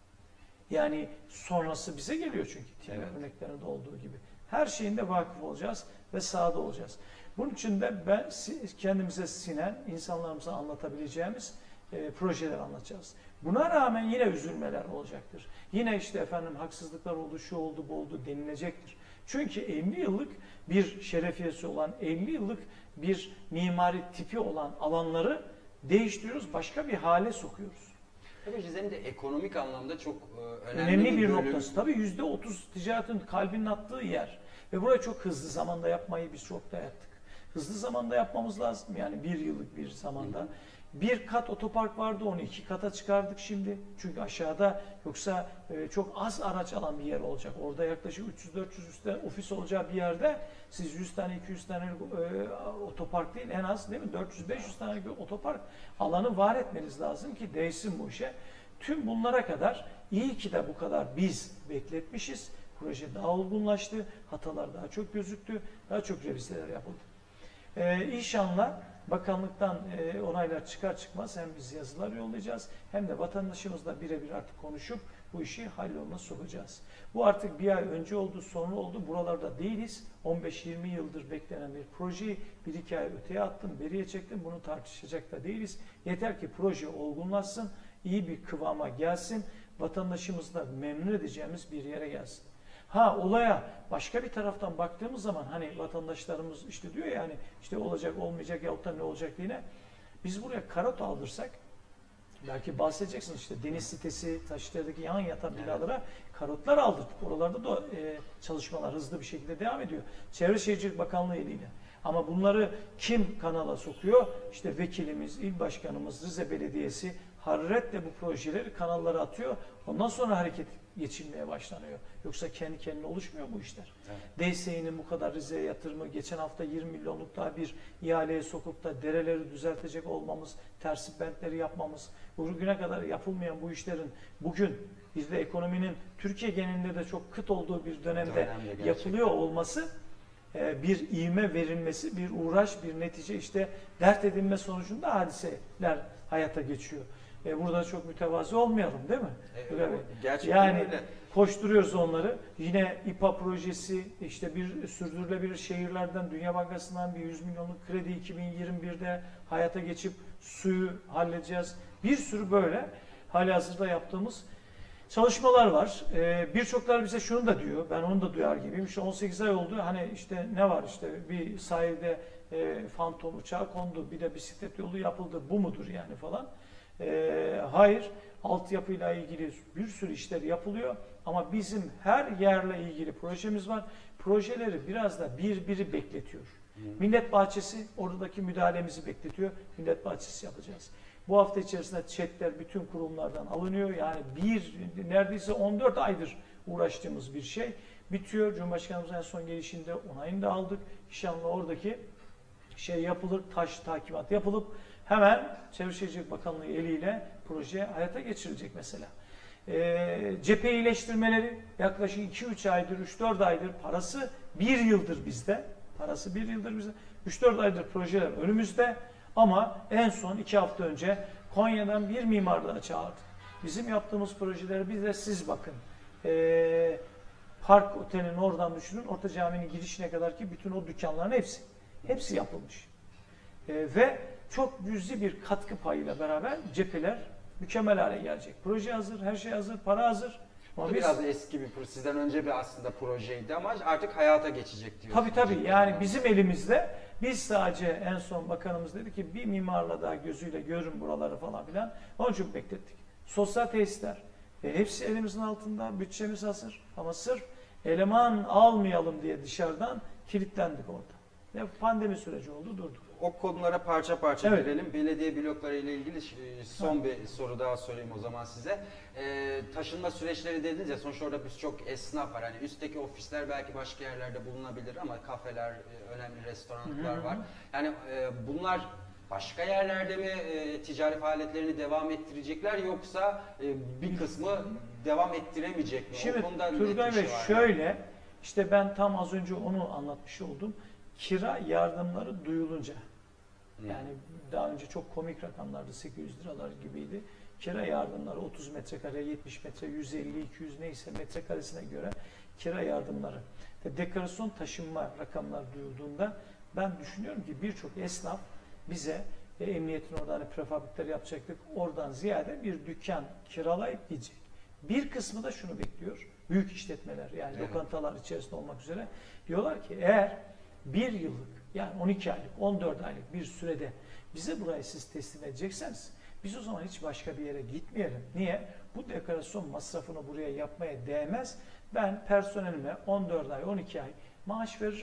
Yani sonrası bize geliyor çünkü. Evet. Örneklerinde olduğu gibi. Her şeyinde vakıf olacağız ve sahada olacağız. Bunun için de kendimize sinen, insanlarımıza anlatabileceğimiz projeler anlatacağız. Buna rağmen yine üzülmeler olacaktır. Yine işte efendim haksızlıklar oldu, şu oldu, bu oldu denilecektir. Çünkü 50 yıllık bir şerefiyesi olan, 50 yıllık bir mimari tipi olan alanları değiştiriyoruz, başka bir hale sokuyoruz. Tabii Rize'nin de ekonomik anlamda çok önemli bir noktası. Tabii %30 ticaretin kalbinin attığı yer. Ve burayı çok hızlı zamanda yapmayı biz çok dayattık. Hızlı zamanda yapmamız lazım. Yani bir yıllık bir zamanda. Bir kat otopark vardı, onu 2 kata çıkardık şimdi. Çünkü aşağıda yoksa çok az araç alan bir yer olacak. Orada yaklaşık 300-400 ofis olacağı bir yerde siz 100 tane 200 tane otopark değil en az değil mi? 400-500 tane otopark alanı var etmeniz lazım ki değsin bu işe. Tüm bunlara kadar iyi ki de bu kadar biz bekletmişiz. Proje daha olgunlaştı, hatalar daha çok gözüktü, daha çok revizeler yapıldı. İnşallah bakanlıktan onaylar çıkar çıkmaz hem biz yazılar yollayacağız hem de vatandaşımızla birebir artık konuşup bu işi halloluna sokacağız. Bu artık bir ay önce oldu, sonra oldu. Buralarda değiliz. 15-20 yıldır beklenen bir projeyi 1-2 ay öteye attım, beriye çektim. Bunu tartışacak da değiliz. Yeter ki proje olgunlaşsın, iyi bir kıvama gelsin, vatandaşımızı da memnun edeceğimiz bir yere gelsin. Olaya başka bir taraftan baktığımız zaman hani vatandaşlarımız işte diyor ya hani işte olacak olmayacak yahut da ne olacak diye biz buraya karot aldırsak belki bahsedeceksiniz işte deniz sitesi taşlardaki yan yatan binalara karotlar aldırdık. Oralarda da çalışmalar hızlı bir şekilde devam ediyor. Çevre Şehircilik Bakanlığı eliyle. Ama bunları kim kanala sokuyor? İşte vekilimiz, il başkanımız, Rize Belediyesi hararetle bu projeleri kanallara atıyor. Ondan sonra hareket geçilmeye başlanıyor. Yoksa kendi kendine oluşmuyor bu işler. Evet. DSİ'nin bu kadar Rize'ye yatırımı, geçen hafta 20 milyonluk daha bir ihaleye sokup da dereleri düzeltecek olmamız, tersip bentleri yapmamız, bugüne kadar yapılmayan bu işlerin bugün bizde ekonominin Türkiye genelinde de çok kıt olduğu bir dönemde yapılıyor olması bir ivme verilmesi, bir uğraş, bir netice işte dert edinme sonucunda hadiseler hayata geçiyor. Burada çok mütevazi olmayalım değil mi? Gerçekten yani öyle. Koşturuyoruz onları. Yine İPA projesi işte bir sürdürülebilir şehirlerden Dünya Bankası'ndan bir 100 milyonluk kredi 2021'de hayata geçip suyu halledeceğiz. Bir sürü böyle halihazırda yaptığımız çalışmalar var. Birçoklar bize şunu da diyor. Ben onu da duyar gibiyim. İşte 18 ay oldu. Hani işte ne var işte bir sahilde fantom uçağı kondu. Bir de bisiklet yolu yapıldı. Bu mudur yani falan. Hayır. Altyapıyla ilgili bir sürü işler yapılıyor. Ama bizim her yerle ilgili projemiz var. Projeleri biraz da birbiri bekletiyor. Millet Bahçesi oradaki müdahalemizi bekletiyor. Millet Bahçesi yapacağız. Bu hafta içerisinde chatler bütün kurumlardan alınıyor. Yani neredeyse 14 aydır uğraştığımız bir şey. bitiyor. Cumhurbaşkanımız en son gelişinde onayını da aldık. İnşallah oradaki şey yapılır, taş takimat yapılıp hemen Çevre Şehircilik Bakanlığı eliyle proje hayata geçirilecek mesela. Cephe iyileştirmeleri yaklaşık 2-3 aydır, 3-4 aydır, parası 1 yıldır bizde. Parası 1 yıldır bizde. 3-4 aydır projeler önümüzde ama en son 2 hafta önce Konya'dan bir mimar daha çağırdı. Bizim yaptığımız projeleri bir de siz bakın. Park Otel'in oradan düşünün, Orta Cami'nin girişine kadar ki bütün o dükkanların hepsi yapılmış. Ve çok cüzi bir katkı payıyla beraber cepheler mükemmel hale gelecek. Proje hazır, her şey hazır, para hazır. Ama biraz eski bir proje, sizden önce bir aslında projeydi ama artık hayata geçecek diyorsunuz. Tabii yani bizim elimizde, biz sadece en son bakanımız dedi ki bir mimarla daha gözüyle görün buraları falan filan. Onun için beklettik. Sosyal tesisler, hepsi elimizin altında, bütçemiz hazır ama sırf eleman almayalım diye dışarıdan kilitlendik orada. Pandemi süreci oldu, durduk. O konulara parça parça Evet. girelim. Belediye blokları ile ilgili son bir soru daha sorayım o zaman size. Taşınma süreçleri dediniz ya, sonuçta orada birçok esnaf var. Hani üstteki ofisler belki başka yerlerde bulunabilir ama kafeler, önemli restoranlar var. Yani bunlar başka yerlerde mi ticari faaliyetlerini devam ettirecekler yoksa bir kısmı devam ettiremeyecek mi? Şimdi O konuda Turgay net bir Bey şey var şöyle, işte ben tam az önce onu anlatmış oldum. Kira yardımları duyulunca, yani daha önce çok komik rakamlardı, 800 liralar gibiydi. Kira yardımları 30 metrekare, 70 metre, 150, 200 neyse metrekaresine göre kira yardımları ve dekorasyon taşınma rakamlar duyulduğunda ben düşünüyorum ki birçok esnaf bize emniyetin orada hani prefabrikleri yapacaktık, oradan ziyade bir dükkan kiralayıp gidecek. Bir kısmı da şunu bekliyor, büyük işletmeler yani lokantalar içerisinde olmak üzere diyorlar ki eğer bir yıllık yani 12 aylık, 14 aylık bir sürede bize burayı siz teslim edecekseniz biz o zaman hiç başka bir yere gitmeyelim. Niye? Bu dekorasyon masrafını buraya yapmaya değmez. Ben personelime 14 ay, 12 ay maaş veririm.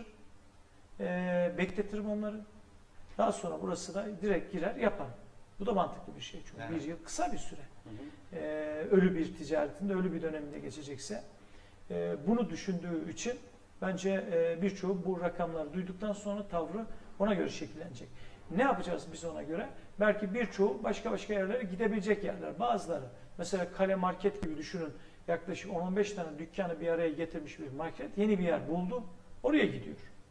Bekletirim onları. Daha sonra burası da direkt girer yaparım. Bu da mantıklı bir şey. Çünkü bir yıl kısa bir süre. Ölü bir ticaretinde, ölü bir döneminde geçecekse bunu düşündüğü için bence birçoğu bu rakamları duyduktan sonra tavrı ona göre şekillenecek. Ne yapacağız biz ona göre? Belki birçoğu başka yerlere gidebilecek yerler. Bazıları mesela Kale Market gibi düşünün. Yaklaşık 10-15 tane dükkanı bir araya getirmiş bir market. Yeni bir yer buldu. Oraya gidiyor.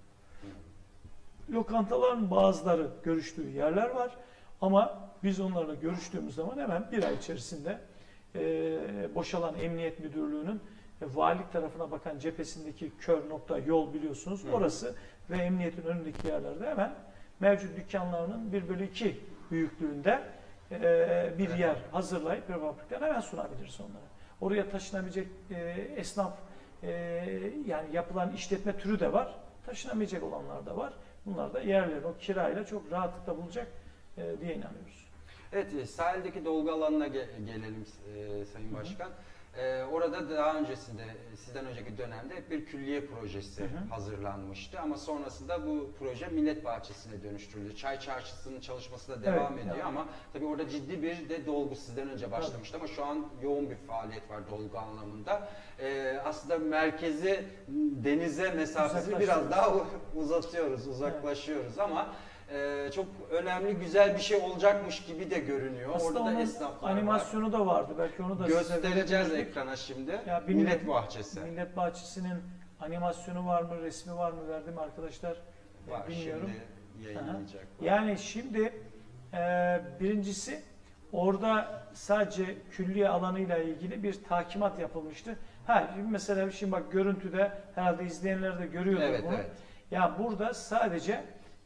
Lokantaların bazıları görüştüğü yerler var. Ama biz onlarla görüştüğümüz zaman hemen bir ay içerisinde boşalan Emniyet Müdürlüğü'nün valilik tarafına bakan cephesindeki kör nokta yol biliyorsunuz. Orası ve emniyetin önündeki yerlerde hemen mevcut dükkanlarının 1/2 büyüklüğünde bir yer hazırlayıp prefabrikten hemen sunabiliriz onlara. Oraya taşınabilecek esnaf yani yapılan işletme türü de var. Taşınamayacak olanlar da var. Bunlar da yerlerini o kirayla çok rahatlıkla bulacak diye inanıyoruz. Evet, sahildeki dolgu alanına gelelim Sayın Başkan. Orada daha öncesinde, sizden önceki dönemde bir külliye projesi hazırlanmıştı ama sonrasında bu proje millet bahçesine dönüştürüldü. Çay çarşısının çalışması da devam ediyor ama tabii orada ciddi bir de dolgu sizden önce başlamıştı ama şu an yoğun bir faaliyet var dolgu anlamında. Aslında merkezi denize mesafesini biraz daha uzatıyoruz, uzaklaşıyoruz ama çok önemli, güzel bir şey olacakmış gibi de görünüyor. Aslında orada da onun esnaflar animasyonu da vardı. Belki onu da göstereceğiz ekrana şimdi. Ya Millet Bahçesi. Millet Bahçesi'nin animasyonu var mı, resmi var mı, verdi mi arkadaşlar? Var, bilmiyorum. şimdi yayınlayacak. Yani şimdi birincisi orada sadece külliye alanıyla ilgili bir takimat yapılmıştı. Mesela şimdi bak görüntüde herhalde izleyenler de görüyordur bunu. Evet. Ya burada sadece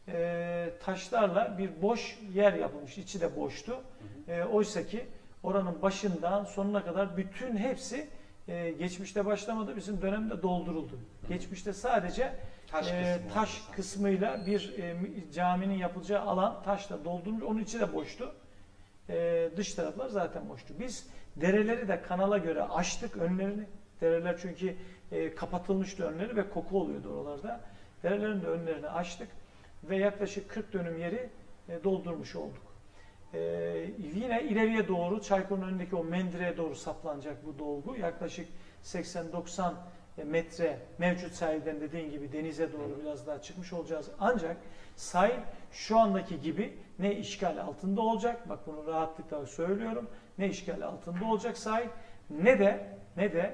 taşlarla bir boş yer yapılmış. İçi de boştu. Oysa ki oranın başından sonuna kadar bütün hepsi geçmişte başlamadı. Bizim dönemde dolduruldu. Geçmişte sadece taş kısmıyla bir caminin yapılacağı alan taşla doldurulmuş. Onun içi de boştu. Dış taraflar zaten boştu. Biz dereleri de kanala göre açtık önlerini. Dereler çünkü kapatılmıştı önleri ve koku oluyordu oralarda. Derelerin de önlerini açtık ve yaklaşık 40 dönüm yeri doldurmuş olduk. Yine ileriye doğru Çaykur'un önündeki o mendireye doğru saplanacak bu dolgu. Yaklaşık 80-90 metre mevcut sahilden dediğin gibi denize doğru biraz daha çıkmış olacağız. Ancak sahil şu andaki gibi ne işgal altında olacak, bak bunu rahatlıkla söylüyorum, ne işgal altında olacak sahil, ne de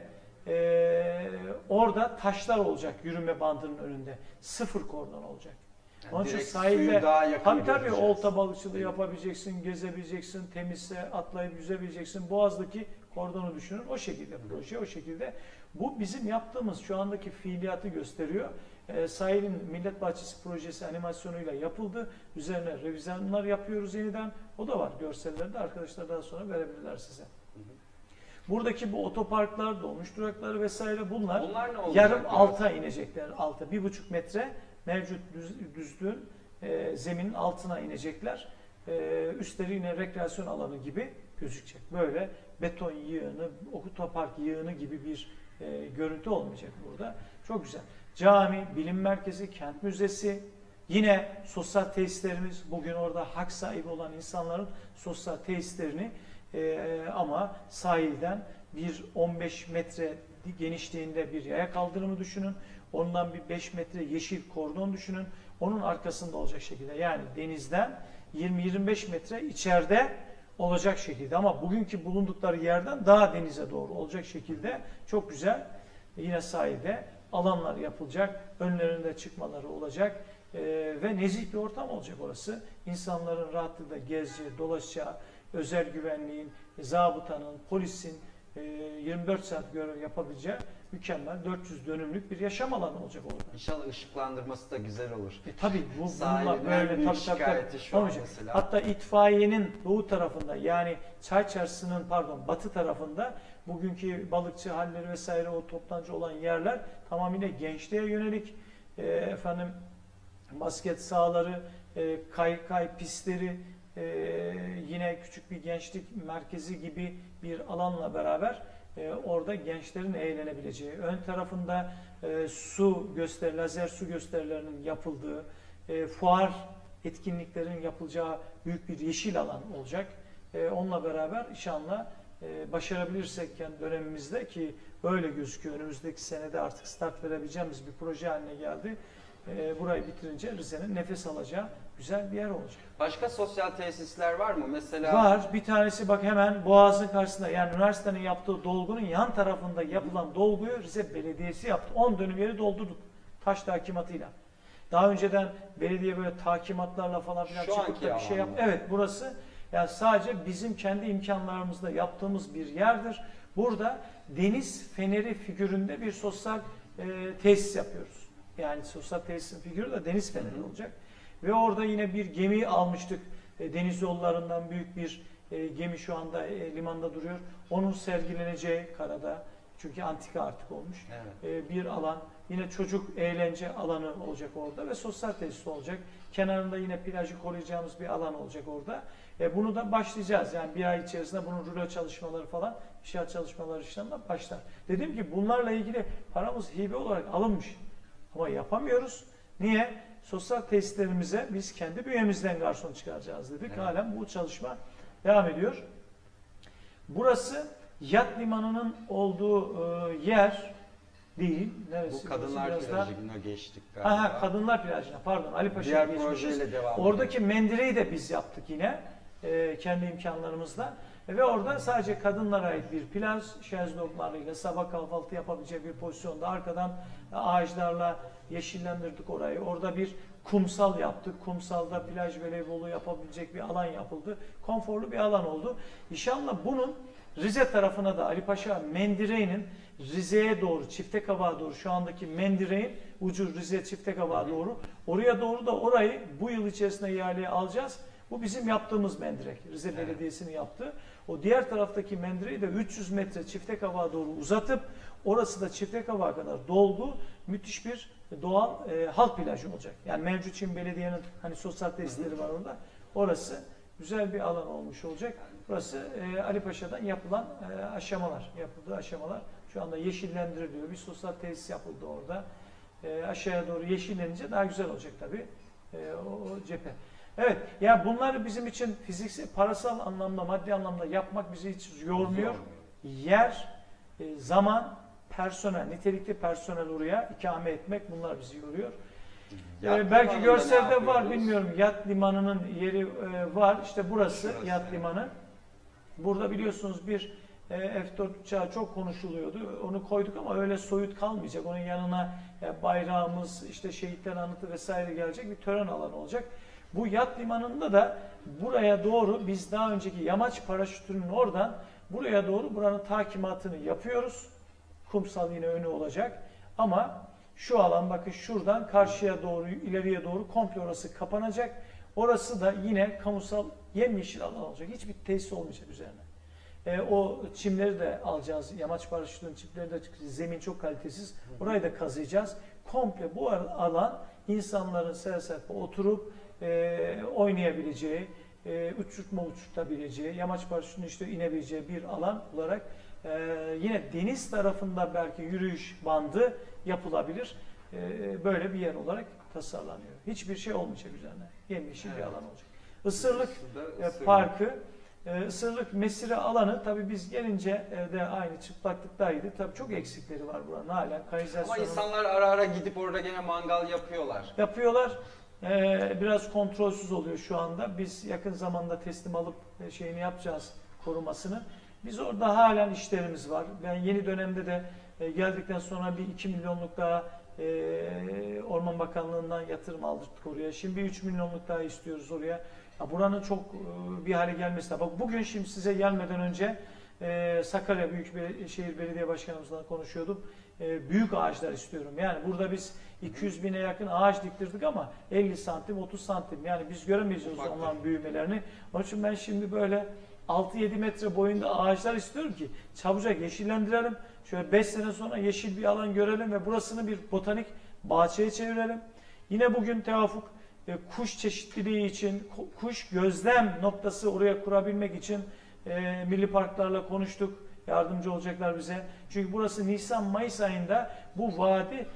orada taşlar olacak yürüme bandının önünde. Sıfır kordon olacak. Yani Onun için direkt sahilde suyu daha yakın tabii göreceğiz. olta balıkçılığı yapabileceksin, gezebileceksin, temizse atlayıp yüzebileceksin. Boğaz'daki kordonu düşünün. O şekilde proje, o şekilde. Bu bizim yaptığımız şu andaki fiiliyatı gösteriyor. Sahilin Millet Bahçesi projesi animasyonuyla yapıldı. Üzerine revizyonlar yapıyoruz yeniden. O da var görsellerde. Arkadaşlar daha sonra verebilirler size. Buradaki bu otoparklar, dolmuş durakları vesaire bunlar ne olacak? yarım alta inecekler. Alta 1,5 metre mevcut düzlüğün zeminin altına inecekler. Üstleri yine rekreasyon alanı gibi gözükecek. Böyle beton yığını, otopark yığını gibi bir görüntü olmayacak burada. Çok güzel. Cami, bilim merkezi, kent müzesi, yine sosyal tesislerimiz, bugün orada hak sahibi olan insanların sosyal tesislerini ama sahilden bir 15 metre genişliğinde bir yaya kaldırımı düşünün. Ondan bir 5 metre yeşil kordon düşünün. Onun arkasında olacak şekilde. Yani denizden 20-25 metre içeride olacak şekilde. Ama bugünkü bulundukları yerden daha denize doğru olacak şekilde çok güzel. Yine sahilde alanlar yapılacak. Önlerinde çıkmaları olacak. Ve nezih bir ortam olacak orası. İnsanların rahatlıkla gezeceği, dolaşacağı, özel güvenliğin, zabıtanın, polisin 24 saat görev yapabileceği mükemmel 400 dönümlük bir yaşam alanı olacak orada. İnşallah ışıklandırması da güzel olur. Tabii bununla Sahilin en böyle büyük şikayeti şu an olmayacak. mesela. Hatta itfaiyenin doğu tarafında yani Çay Çarşısı'nın batı tarafında bugünkü balıkçı halleri vesaire o toptancı olan yerler tamamıyla gençliğe yönelik basket sahaları, kaykay pistleri, yine küçük bir gençlik merkezi gibi bir alanla beraber orada gençlerin eğlenebileceği, ön tarafında lazer su gösterilerinin yapıldığı, fuar etkinliklerin yapılacağı büyük bir yeşil alan olacak. Onunla beraber inşallah başarabilirsek dönemimizde ki öyle gözüküyor, önümüzdeki senede artık start verebileceğimiz bir proje haline geldi. Burayı bitirince Rize'nin nefes alacağı güzel bir yer olacak. Başka sosyal tesisler var mı? Mesela var. Bir tanesi bak hemen Boğaz'ın karşısında yani üniversitenin yaptığı dolgunun yan tarafında yapılan dolguyu Rize Belediyesi yaptı. 10 dönüm yeri doldurduk. Taş takimatıyla. Daha önceden belediye böyle takimatlarla falan filan çıkıp da bir şey yaptı. Evet burası yani sadece bizim kendi imkanlarımızla yaptığımız bir yerdir. Burada deniz feneri figüründe bir sosyal tesis yapıyoruz. Yani sosyal tesisin figürü de deniz feneri olacak. Ve orada yine bir gemi almıştık. Deniz yollarından büyük bir gemi şu anda limanda duruyor. Onun sergileneceği karada. Çünkü antika artık olmuş. Evet. Bir alan. Yine çocuk eğlence alanı olacak orada ve sosyal tesis olacak. Kenarında yine plajı koruyacağımız bir alan olacak orada. Bunu da başlayacağız. Yani bir ay içerisinde bunun rulo çalışmaları falan, inşaat çalışmaları inşallah başlar. Dedim ki bunlarla ilgili paramız hibe olarak alınmış. Ama yapamıyoruz. Niye? Sosyal tesislerimize biz kendi bünyemizden garson çıkaracağız dedik. Evet. Halen bu çalışma devam ediyor. Burası yat limanının olduğu yer değil. Neresi? Bu kadınlar plajına geçtik galiba. Ha, kadınlar plajına pardon. Ali Paşa'ya geçmişiz. Oradaki mendireyi de biz yaptık yine. Kendi imkanlarımızla. Ve orada sadece kadınlara ait bir plaj, şezlonglarıyla sabah kahvaltı yapabileceği bir pozisyonda arkadan ağaçlarla yeşillendirdik orayı. Orada bir kumsal yaptık. Kumsalda plaj voleybolu yapabilecek bir alan yapıldı. Konforlu bir alan oldu. İnşallah bunun Rize tarafına da Ali Paşa Mendireği'nin Rize'ye doğru, Çiftekavak'a doğru şu andaki Mendireğin ucu Rize Çiftekavak'a doğru. Oraya doğru da orayı bu yıl içerisinde ihaleye alacağız. Bu bizim yaptığımız mendirek. Rize Belediyesi'nin yaptığı. O diğer taraftaki mendireği de 300 metre Çiftekavak'a doğru uzatıp orası da Çiftekavak'a kadar dolgu müthiş bir doğal halk plajı olacak. Yani mevcut şimdi belediyenin hani sosyal tesisleri var orada. Orası güzel bir alan olmuş olacak. Burası Ali Paşa'dan yapılan yapıldığı aşamalar. Şu anda yeşillendiriliyor. Bir sosyal tesis yapıldı orada. Aşağıya doğru yeşillenince daha güzel olacak tabii. O cephe. Evet, ya bunları bizim için fiziksel, parasal anlamda, maddi anlamda yapmak bizi hiç yormuyor. Yer, zaman, personel, nitelikli personel oraya ikame etmek, bunlar bizi yoruyor. Yat Belki limanında görselde ne var, yapıyoruz? bilmiyorum. Yat limanının yeri var. İşte burası Şurası, yat evet. limanı. Burada biliyorsunuz bir F-4 uçağı çok konuşuluyordu. Onu koyduk ama öyle soyut kalmayacak. Onun yanına bayrağımız, işte şehitler anıtı vesaire gelecek bir tören alanı olacak. Bu yat limanında da buraya doğru biz daha önceki yamaç paraşütünün oradan buraya doğru buranın takimatını yapıyoruz. Kumsal yine önü olacak. Ama şu alan bakın şuradan karşıya doğru, ileriye doğru komple orası kapanacak. Orası da yine kamusal yemyeşil alan olacak. Hiçbir tesis olmayacak üzerine. O çimleri de alacağız. Yamaç paraşütünün çimleri de zemin çok kalitesiz. Orayı da kazıyacağız. Komple bu alan insanların serserpe oturup oynayabileceği, uçurtabileceği, yamaç paraşütünün işte inebileceği bir alan olarak yine deniz tarafında belki yürüyüş bandı yapılabilir. Böyle bir yer olarak tasarlanıyor. Hiçbir şey olmayacak üzerine. Yemyeşil bir alan olacak. Isırlık Parkı, Isırlık mesire alanı tabii biz gelince de aynı çıplaklıktaydı. Tabii çok eksikleri var buranın hala. Ama insanlar ara ara gidip orada gene mangal yapıyorlar. Yapıyorlar. Biraz kontrolsüz oluyor şu anda. Biz yakın zamanda teslim alıp şeyini yapacağız, korumasını. Biz orada halen işlerimiz var. Ben yeni dönemde de geldikten sonra bir 2 milyonluk daha Orman Bakanlığı'ndan yatırım aldırdık oraya. Şimdi bir 3 milyonluk daha istiyoruz oraya. Ya buranın çok bir hale gelmesi. Bak bugün şimdi size gelmeden önce Sakarya Büyükşehir Belediye Başkanımızla konuşuyordum. Büyük ağaçlar istiyorum. Yani burada biz 200 bine yakın ağaç diktirdik ama 50 santim, 30 santim. Yani biz göremeyeceğiz onların büyümelerini. Onun için ben şimdi böyle 6-7 metre boyunda ağaçlar istiyorum ki çabucak yeşillendirelim. Şöyle 5 sene sonra yeşil bir alan görelim ve burasını bir botanik bahçeye çevirelim. Yine bugün Tevafuk kuş çeşitliliği için, kuş gözlem noktası oraya kurabilmek için milli parklarla konuştuk. Yardımcı olacaklar bize. Çünkü burası Nisan-Mayıs ayında bu vadi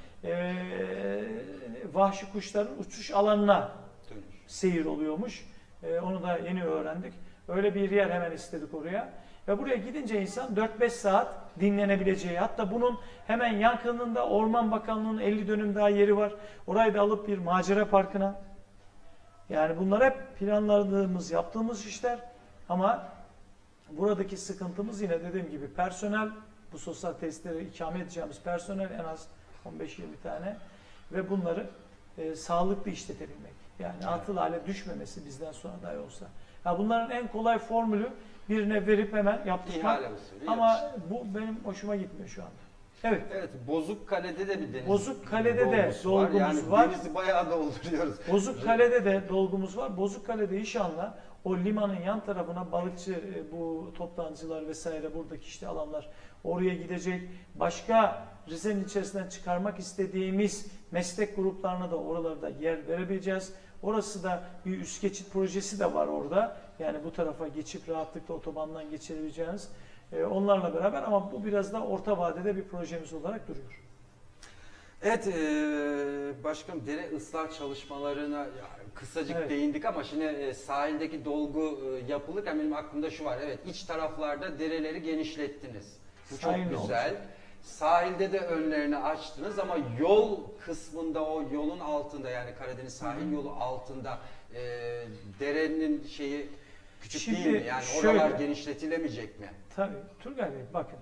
vahşi kuşların uçuş alanına seyir oluyormuş. Onu da yeni öğrendik. Öyle bir yer hemen istedik oraya. Ve buraya gidince insan 4-5 saat dinlenebileceği, hatta bunun hemen yakınında Orman Bakanlığı'nın 50 dönüm daha yeri var. Orayı da alıp bir macera parkına. Yani bunlar hep planladığımız, yaptığımız işler. Ama buradaki sıkıntımız yine dediğim gibi personel, bu sosyal tesisleri ikame edeceğimiz personel en az 15-20 tane ve bunları sağlıklı işletebilmek. Yani atıl hale düşmemesi bizden sonra dahi olsa. Ya bunların en kolay formülü birine verip hemen yaptırmak. Ama bu benim hoşuma gitmiyor şu anda. Evet. Evet, Bozukkale'de de bir deniz Bozukkale'de de dolgumuz var. var. Denizi bayağı dolduruyoruz. Bozukkale'de de dolgumuz var. Bozukkale'de inşallah o limanın yan tarafına balıkçı bu toptancılar vesaire buradaki işte alanlar oraya gidecek. Başka Rize'nin içerisinden çıkarmak istediğimiz meslek gruplarına da oralarda yer verebileceğiz. Orası da bir üst geçit projesi de var orada. Yani bu tarafa geçip rahatlıkla otobandan geçirebileceğiniz. Onlarla beraber ama bu biraz da orta vadede bir projemiz olarak duruyor. Evet, başkanım dere ıslah çalışmalarına kısacık değindik ama şimdi sahildeki dolgu yapılırken benim aklımda şu var. Evet, iç taraflarda dereleri genişlettiniz. Bu çok güzel. Sahilde de önlerini açtınız ama yol kısmında, o yolun altında, yani Karadeniz sahil yolu altında derenin şeyi küçük Şimdi değil mi? Yani oralar genişletilemeyecek mi? Tabii Turgay Bey, bakın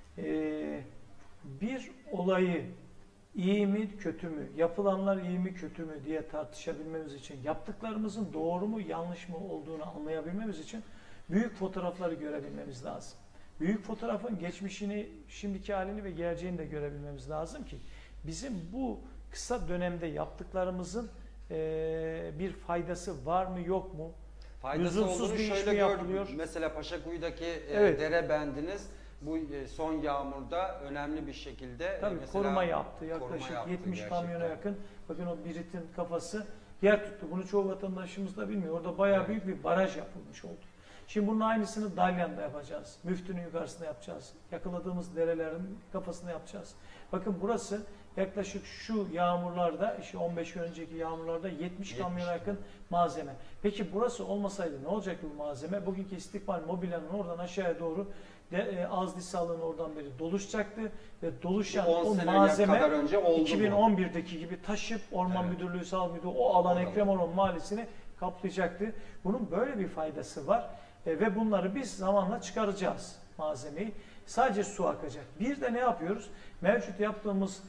bir olayı iyi mi kötü mü, yapılanlar iyi mi kötü mü diye tartışabilmemiz için, yaptıklarımızın doğru mu yanlış mı olduğunu anlayabilmemiz için büyük fotoğrafları görebilmemiz lazım. Büyük fotoğrafın geçmişini, şimdiki halini ve geleceğini de görebilmemiz lazım ki bizim bu kısa dönemde yaptıklarımızın bir faydası var mı yok mu? Faydası olduğunu şöyle gördüm. Mesela Paşakuyu'daki dere bendiniz bu son yağmurda önemli bir şekilde mesela koruma yaptı. Yaklaşık 70 kamyona yakın. Bakın o biritin kafası yer tuttu. Bunu çoğu vatandaşımız da bilmiyor. Orada bayağı büyük bir baraj yapılmış oldu. Şimdi bunun aynısını Dalyan'da yapacağız. Müftünün yukarısında yapacağız. Yakaladığımız derelerin kafasında yapacağız. Bakın burası yaklaşık şu yağmurlarda, işte 15 gün önceki yağmurlarda 70 kamyona yakın malzeme. Peki burası olmasaydı ne olacaktı bu malzeme? Bugünkü İstikbal Mobilya'nın oradan aşağıya doğru Azdi Sağlığı'nın oradan beri doluşacaktı ve doluşan o malzeme 2011'deki gibi taşıp Orman Müdürlüğü, Sağlık Müdürlüğü o alan Ekrem Orman Mahallesi'ni kaplayacaktı. Bunun böyle bir faydası var ve bunları biz zamanla çıkaracağız malzemeyi. Sadece su akacak. Bir de ne yapıyoruz? Mevcut yaptığımız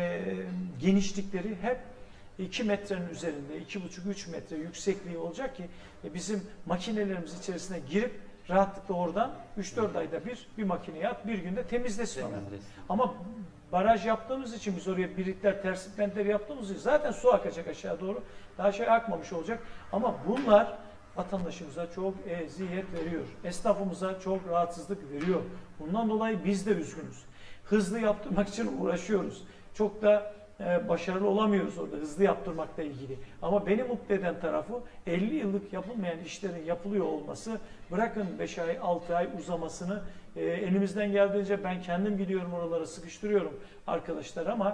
genişlikleri hep 2 metrenin üzerinde, 2,5-3 metre yüksekliği olacak ki bizim makinelerimiz içerisine girip rahatlıkla oradan 3-4 ayda bir makineye at, bir günde temizlesin onu. Ama baraj yaptığımız için biz oraya birikler, tersipmentleri yaptığımız için zaten su akacak aşağı doğru. Daha şey akmamış olacak. Ama bunlar vatandaşımıza çok eziyet veriyor. Esnafımıza çok rahatsızlık veriyor. Bundan dolayı biz de üzgünüz. Hızlı yaptırmak için uğraşıyoruz. Çok da başarılı olamıyoruz orada hızlı yaptırmakla ilgili. Ama beni mutlu eden tarafı 50 yıllık yapılmayan işlerin yapılıyor olması. Bırakın 5 ay, 6 ay uzamasını elimizden geldiğince ben kendim gidiyorum oralara sıkıştırıyorum arkadaşlar ama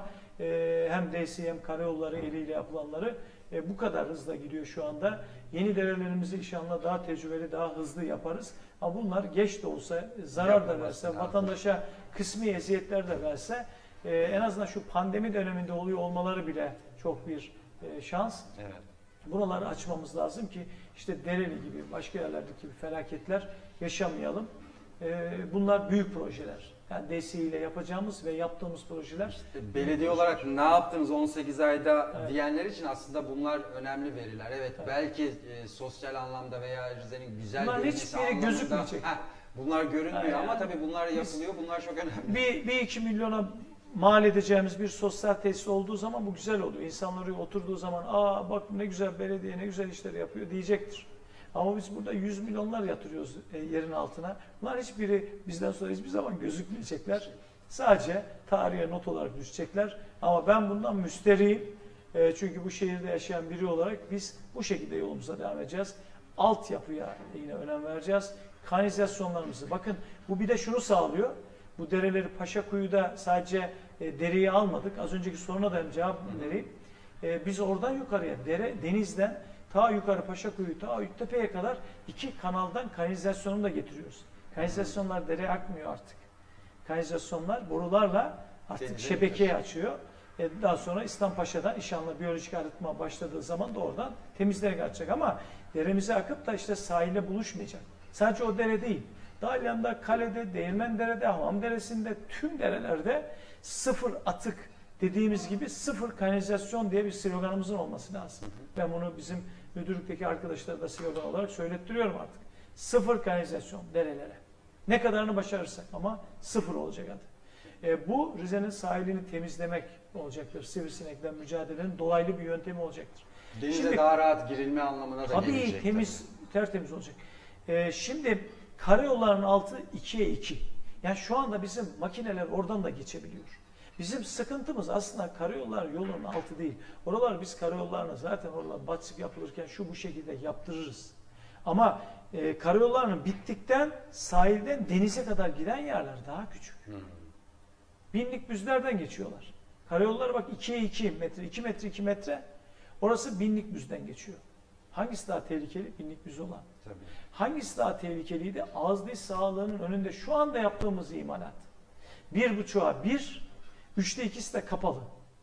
hem DSİ hem karayolları eliyle yapılanları bu kadar hızla gidiyor şu anda. Yeni derelerimizi inşallah daha tecrübeli, daha hızlı yaparız. Ama bunlar geç de olsa, zarar da verse, vatandaşa kısmi eziyetler de verse en azından şu pandemi döneminde oluyor olmaları bile çok bir şans. Evet. Buraları açmamız lazım ki işte Dereli gibi, başka yerlerdeki gibi felaketler yaşamayalım. Bunlar büyük projeler. Yani DSİ ile yapacağımız ve yaptığımız projeler. İşte belediye olarak ne yaptınız 18 ayda diyenler için aslında bunlar önemli veriler. Evet. Belki sosyal anlamda veya Rize'nin güzel görünmesi anlamında gözükmeyecek. Bunlar görünmüyor ama tabii bunlar yapılıyor. Bunlar çok önemli. Bir 2 milyona mal edeceğimiz bir sosyal tesis olduğu zaman bu güzel oluyor. İnsanlar oturduğu zaman bak ne güzel belediye ne güzel işleri yapıyor diyecektir. Ama biz burada 100 milyonlar yatırıyoruz yerin altına. Bunlar hiçbiri bizden sonra hiçbir zaman gözükmeyecekler. Sadece tarihe not olarak düşecekler. Ama ben bundan müsterihim. Çünkü bu şehirde yaşayan biri olarak biz bu şekilde yolumuza devam edeceğiz. Altyapıya yine önem vereceğiz. Kanalizasyonlarımızı. Bakın bu bir de şunu sağlıyor. Bu dereleri Paşakuyu'da sadece dereyi almadık. Az önceki soruna da cevap vereyim. Biz oradan yukarıya denizden ta yukarı Paşakuyu, ta Üttepe'ye kadar 2 kanaldan kanalizasyonu da getiriyoruz. Kanalizasyonlar dereye akmıyor artık. Kanalizasyonlar borularla artık şebekeye açıyor. Daha sonra İslampaşa'dan inşallah biyolojik arıtma başladığı zaman da oradan temizleyerek açacak. Ama deremize akıp da işte sahile buluşmayacak. Sadece o dere değil. Dalyan'da, Kale'de, Değirmendere'de, Hamamderesi'nde, tüm derelerde sıfır atık dediğimiz gibi sıfır kanalizasyon diye bir sloganımızın olması lazım. Ben bunu bizim müdürlükteki arkadaşlara da slogan olarak söylettiriyorum artık. Sıfır kanalizasyon derelere. Ne kadarını başarırsak ama sıfır olacak adı. Bu Rize'nin sahilini temizlemek olacaktır. Sivrisinekten mücadelenin dolaylı bir yöntemi olacaktır. Denize daha rahat girilme anlamına da gelecek. Tabii temiz, tertemiz olacak. Şimdi karayollarının altı 2'ye 2. Yani şu anda bizim makineler oradan da geçebiliyor. Bizim sıkıntımız aslında karayollar yolunun altı değil. Oralar biz karayollarını zaten oralar batık yapılırken bu şekilde yaptırırız. Ama karayollarının bittikten sahilden denize kadar giden yerler daha küçük. Binlik büzlerden geçiyorlar. Karayolları bak 2'ye 2 metre, 2 metre 2 metre. Orası binlik büzden geçiyor. Hangisi daha tehlikeli? Binlik büz olan. Tabii. Hangisi daha tehlikeliydi? Ağız diş sağlığının önünde şu anda yaptığımız imalat. 1,5'a 1, 3'te 2'si de kapalı.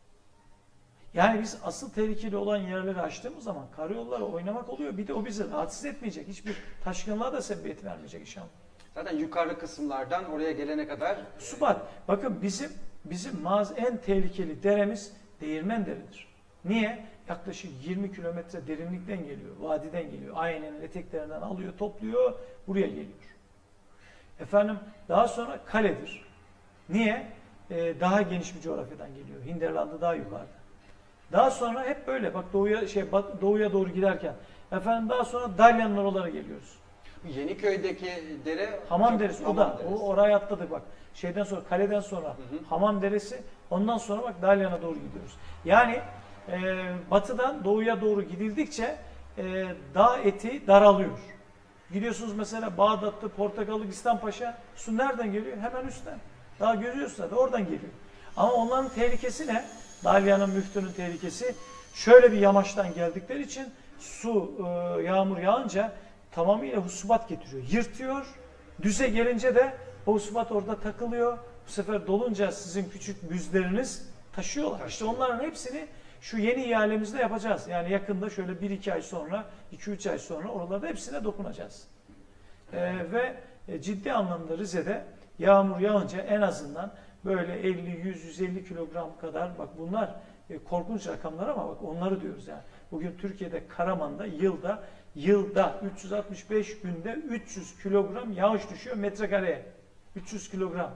Yani biz asıl tehlikeli olan yerleri açtığımız zaman karayollara oynamak oluyor. Bir de o bizi rahatsız etmeyecek. Hiçbir taşkınlığa da sebebiyet vermeyecek inşallah. Zaten yukarı kısımlardan oraya gelene kadar... Subat, bakın bizim en tehlikeli deremiz Değirmendere'dir. Niye? Yaklaşık 20 kilometre derinlikten geliyor, vadiden geliyor. Ayne'nin eteklerinden alıyor, topluyor, buraya geliyor. Efendim, daha sonra Kale'dir. Niye? Daha geniş bir coğrafyadan geliyor. Hinterland'ı daha yukarıda. Daha sonra hep böyle, bak doğuya doğru giderken. Efendim daha sonra Dalyan'ın oralara geliyoruz. Yeniköy'deki dere... Hamamderesi, o da. Oraya atladık bak. Şeyden sonra, Kale'den sonra Hamamderesi, ondan sonra bak Dalyan'a doğru gidiyoruz. Yani batıdan doğuya doğru gidildikçe dağ eti daralıyor. Gidiyorsunuz mesela Bağdat'ta, Portakallık, İslampaşa, su nereden geliyor? Hemen üstten. Daha görüyorsunuz da oradan geliyor. Ama onların tehlikesi ne? Dalyanın, müftünün tehlikesi. Şöyle bir yamaçtan geldikleri için su, yağmur yağınca tamamıyla husubat getiriyor. Yırtıyor. Düze gelince de o husubat orada takılıyor. Bu sefer dolunca sizin küçük büzleriniz taşıyorlar. İşte onların hepsini şu yeni ihalemizde yapacağız. Yani yakında şöyle 1-2 ay sonra, 2-3 ay sonra oralarda hepsine dokunacağız. Ve ciddi anlamda Rize'de yağmur yağınca en azından böyle 50, 100, 150 kilogram kadar, bak bunlar korkunç rakamlar ama bak onları diyoruz yani. Bugün Türkiye'de Karaman'da yılda 365 günde 300 kilogram yağış düşüyor metrekareye. 300 kilogram.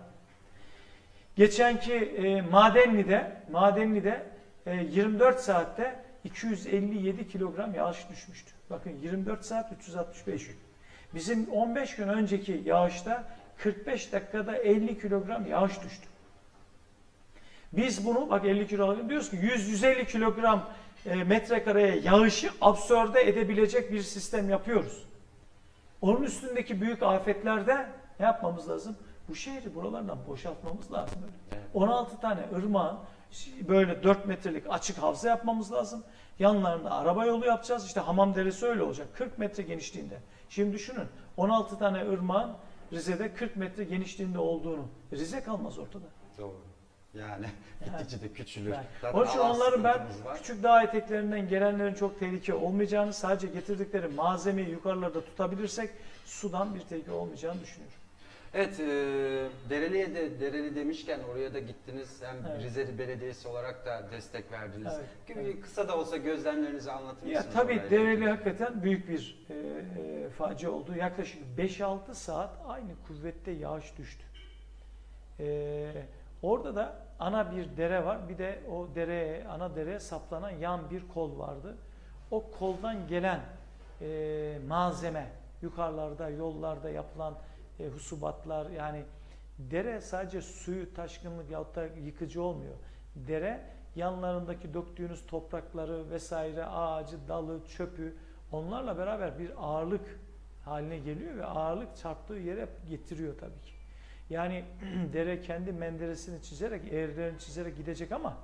Geçenki Madenli'de 24 saatte 257 kilogram yağış düşmüştü. Bakın 24 saat 365 gün. Bizim 15 gün önceki yağışta 45 dakikada 50 kilogram yağış düştü. Biz bunu bak 50 kilogram diyoruz ki 100-150 kilogram metrekareye yağışı absorbe edebilecek bir sistem yapıyoruz. Onun üstündeki büyük afetlerde ne yapmamız lazım? Bu şehri buralardan boşaltmamız lazım. Evet. 16 tane ırmağın böyle 4 metrelik açık havza yapmamız lazım. Yanlarında araba yolu yapacağız. İşte Hamam Deresi öyle olacak. 40 metre genişliğinde. Şimdi düşünün 16 tane ırmağın Rize'de 40 metre genişliğinde olduğunu. Rize kalmaz ortada. Doğru. Yani gittikçe de küçülür. Onun için onların ben küçük dağ eteklerinden gelenlerin çok tehlike olmayacağını, sadece getirdikleri malzemeyi yukarılarda tutabilirsek sudan bir tehlike olmayacağını düşünüyorum. Evet, Dereli demişken oraya da gittiniz. Hem Rize Belediyesi olarak da destek verdiniz. Evet. Kısa da olsa gözlemlerinizi anlatır mısınız? Tabii Dereli hakikaten büyük bir facia oldu. Yaklaşık 5-6 saat aynı kuvvette yağış düştü. Orada da ana bir dere var. Bir de o ana dereye saplanan yan bir kol vardı. O koldan gelen malzeme, yukarılarda, yollarda yapılan husubatlar, yani dere sadece suyu, taşkınlık yahut da yıkıcı olmuyor. Dere yanlarındaki döktüğünüz toprakları vesaire, ağacı, dalı, çöpü, onlarla beraber bir ağırlık haline geliyor ve ağırlık çarptığı yere getiriyor tabii ki. Yani dere kendi menderesini çizerek, eğrilerini çizerek gidecek ama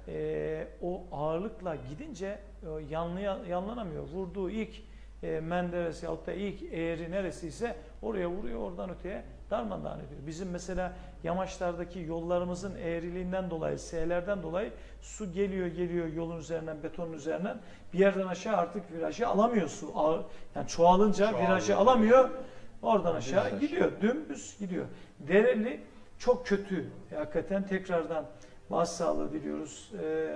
o ağırlıkla gidince yanlanamıyor. Vurduğu ilk menderesi yahut da ilk eğri neresiyse oraya vuruyor, oradan öteye darmadağın ediyor. Bizim mesela yamaçlardaki yollarımızın eğriliğinden dolayı, S'lerden dolayı su geliyor yolun üzerinden, betonun üzerinden, bir yerden aşağı artık virajı alamıyor su. Yani çoğalınca virajı alamıyor, oradan aşağı gidiyor, dümdüz gidiyor. Dereli çok kötü, hakikaten tekrardan başsağlığı diliyoruz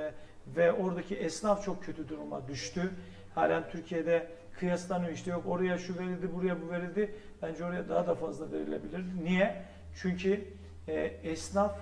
ve oradaki esnaf çok kötü duruma düştü. Halen Türkiye'de kıyaslanıyor, işte yok oraya şu verildi, buraya bu verildi. Bence oraya daha da fazla verilebilir. Niye? Çünkü esnaf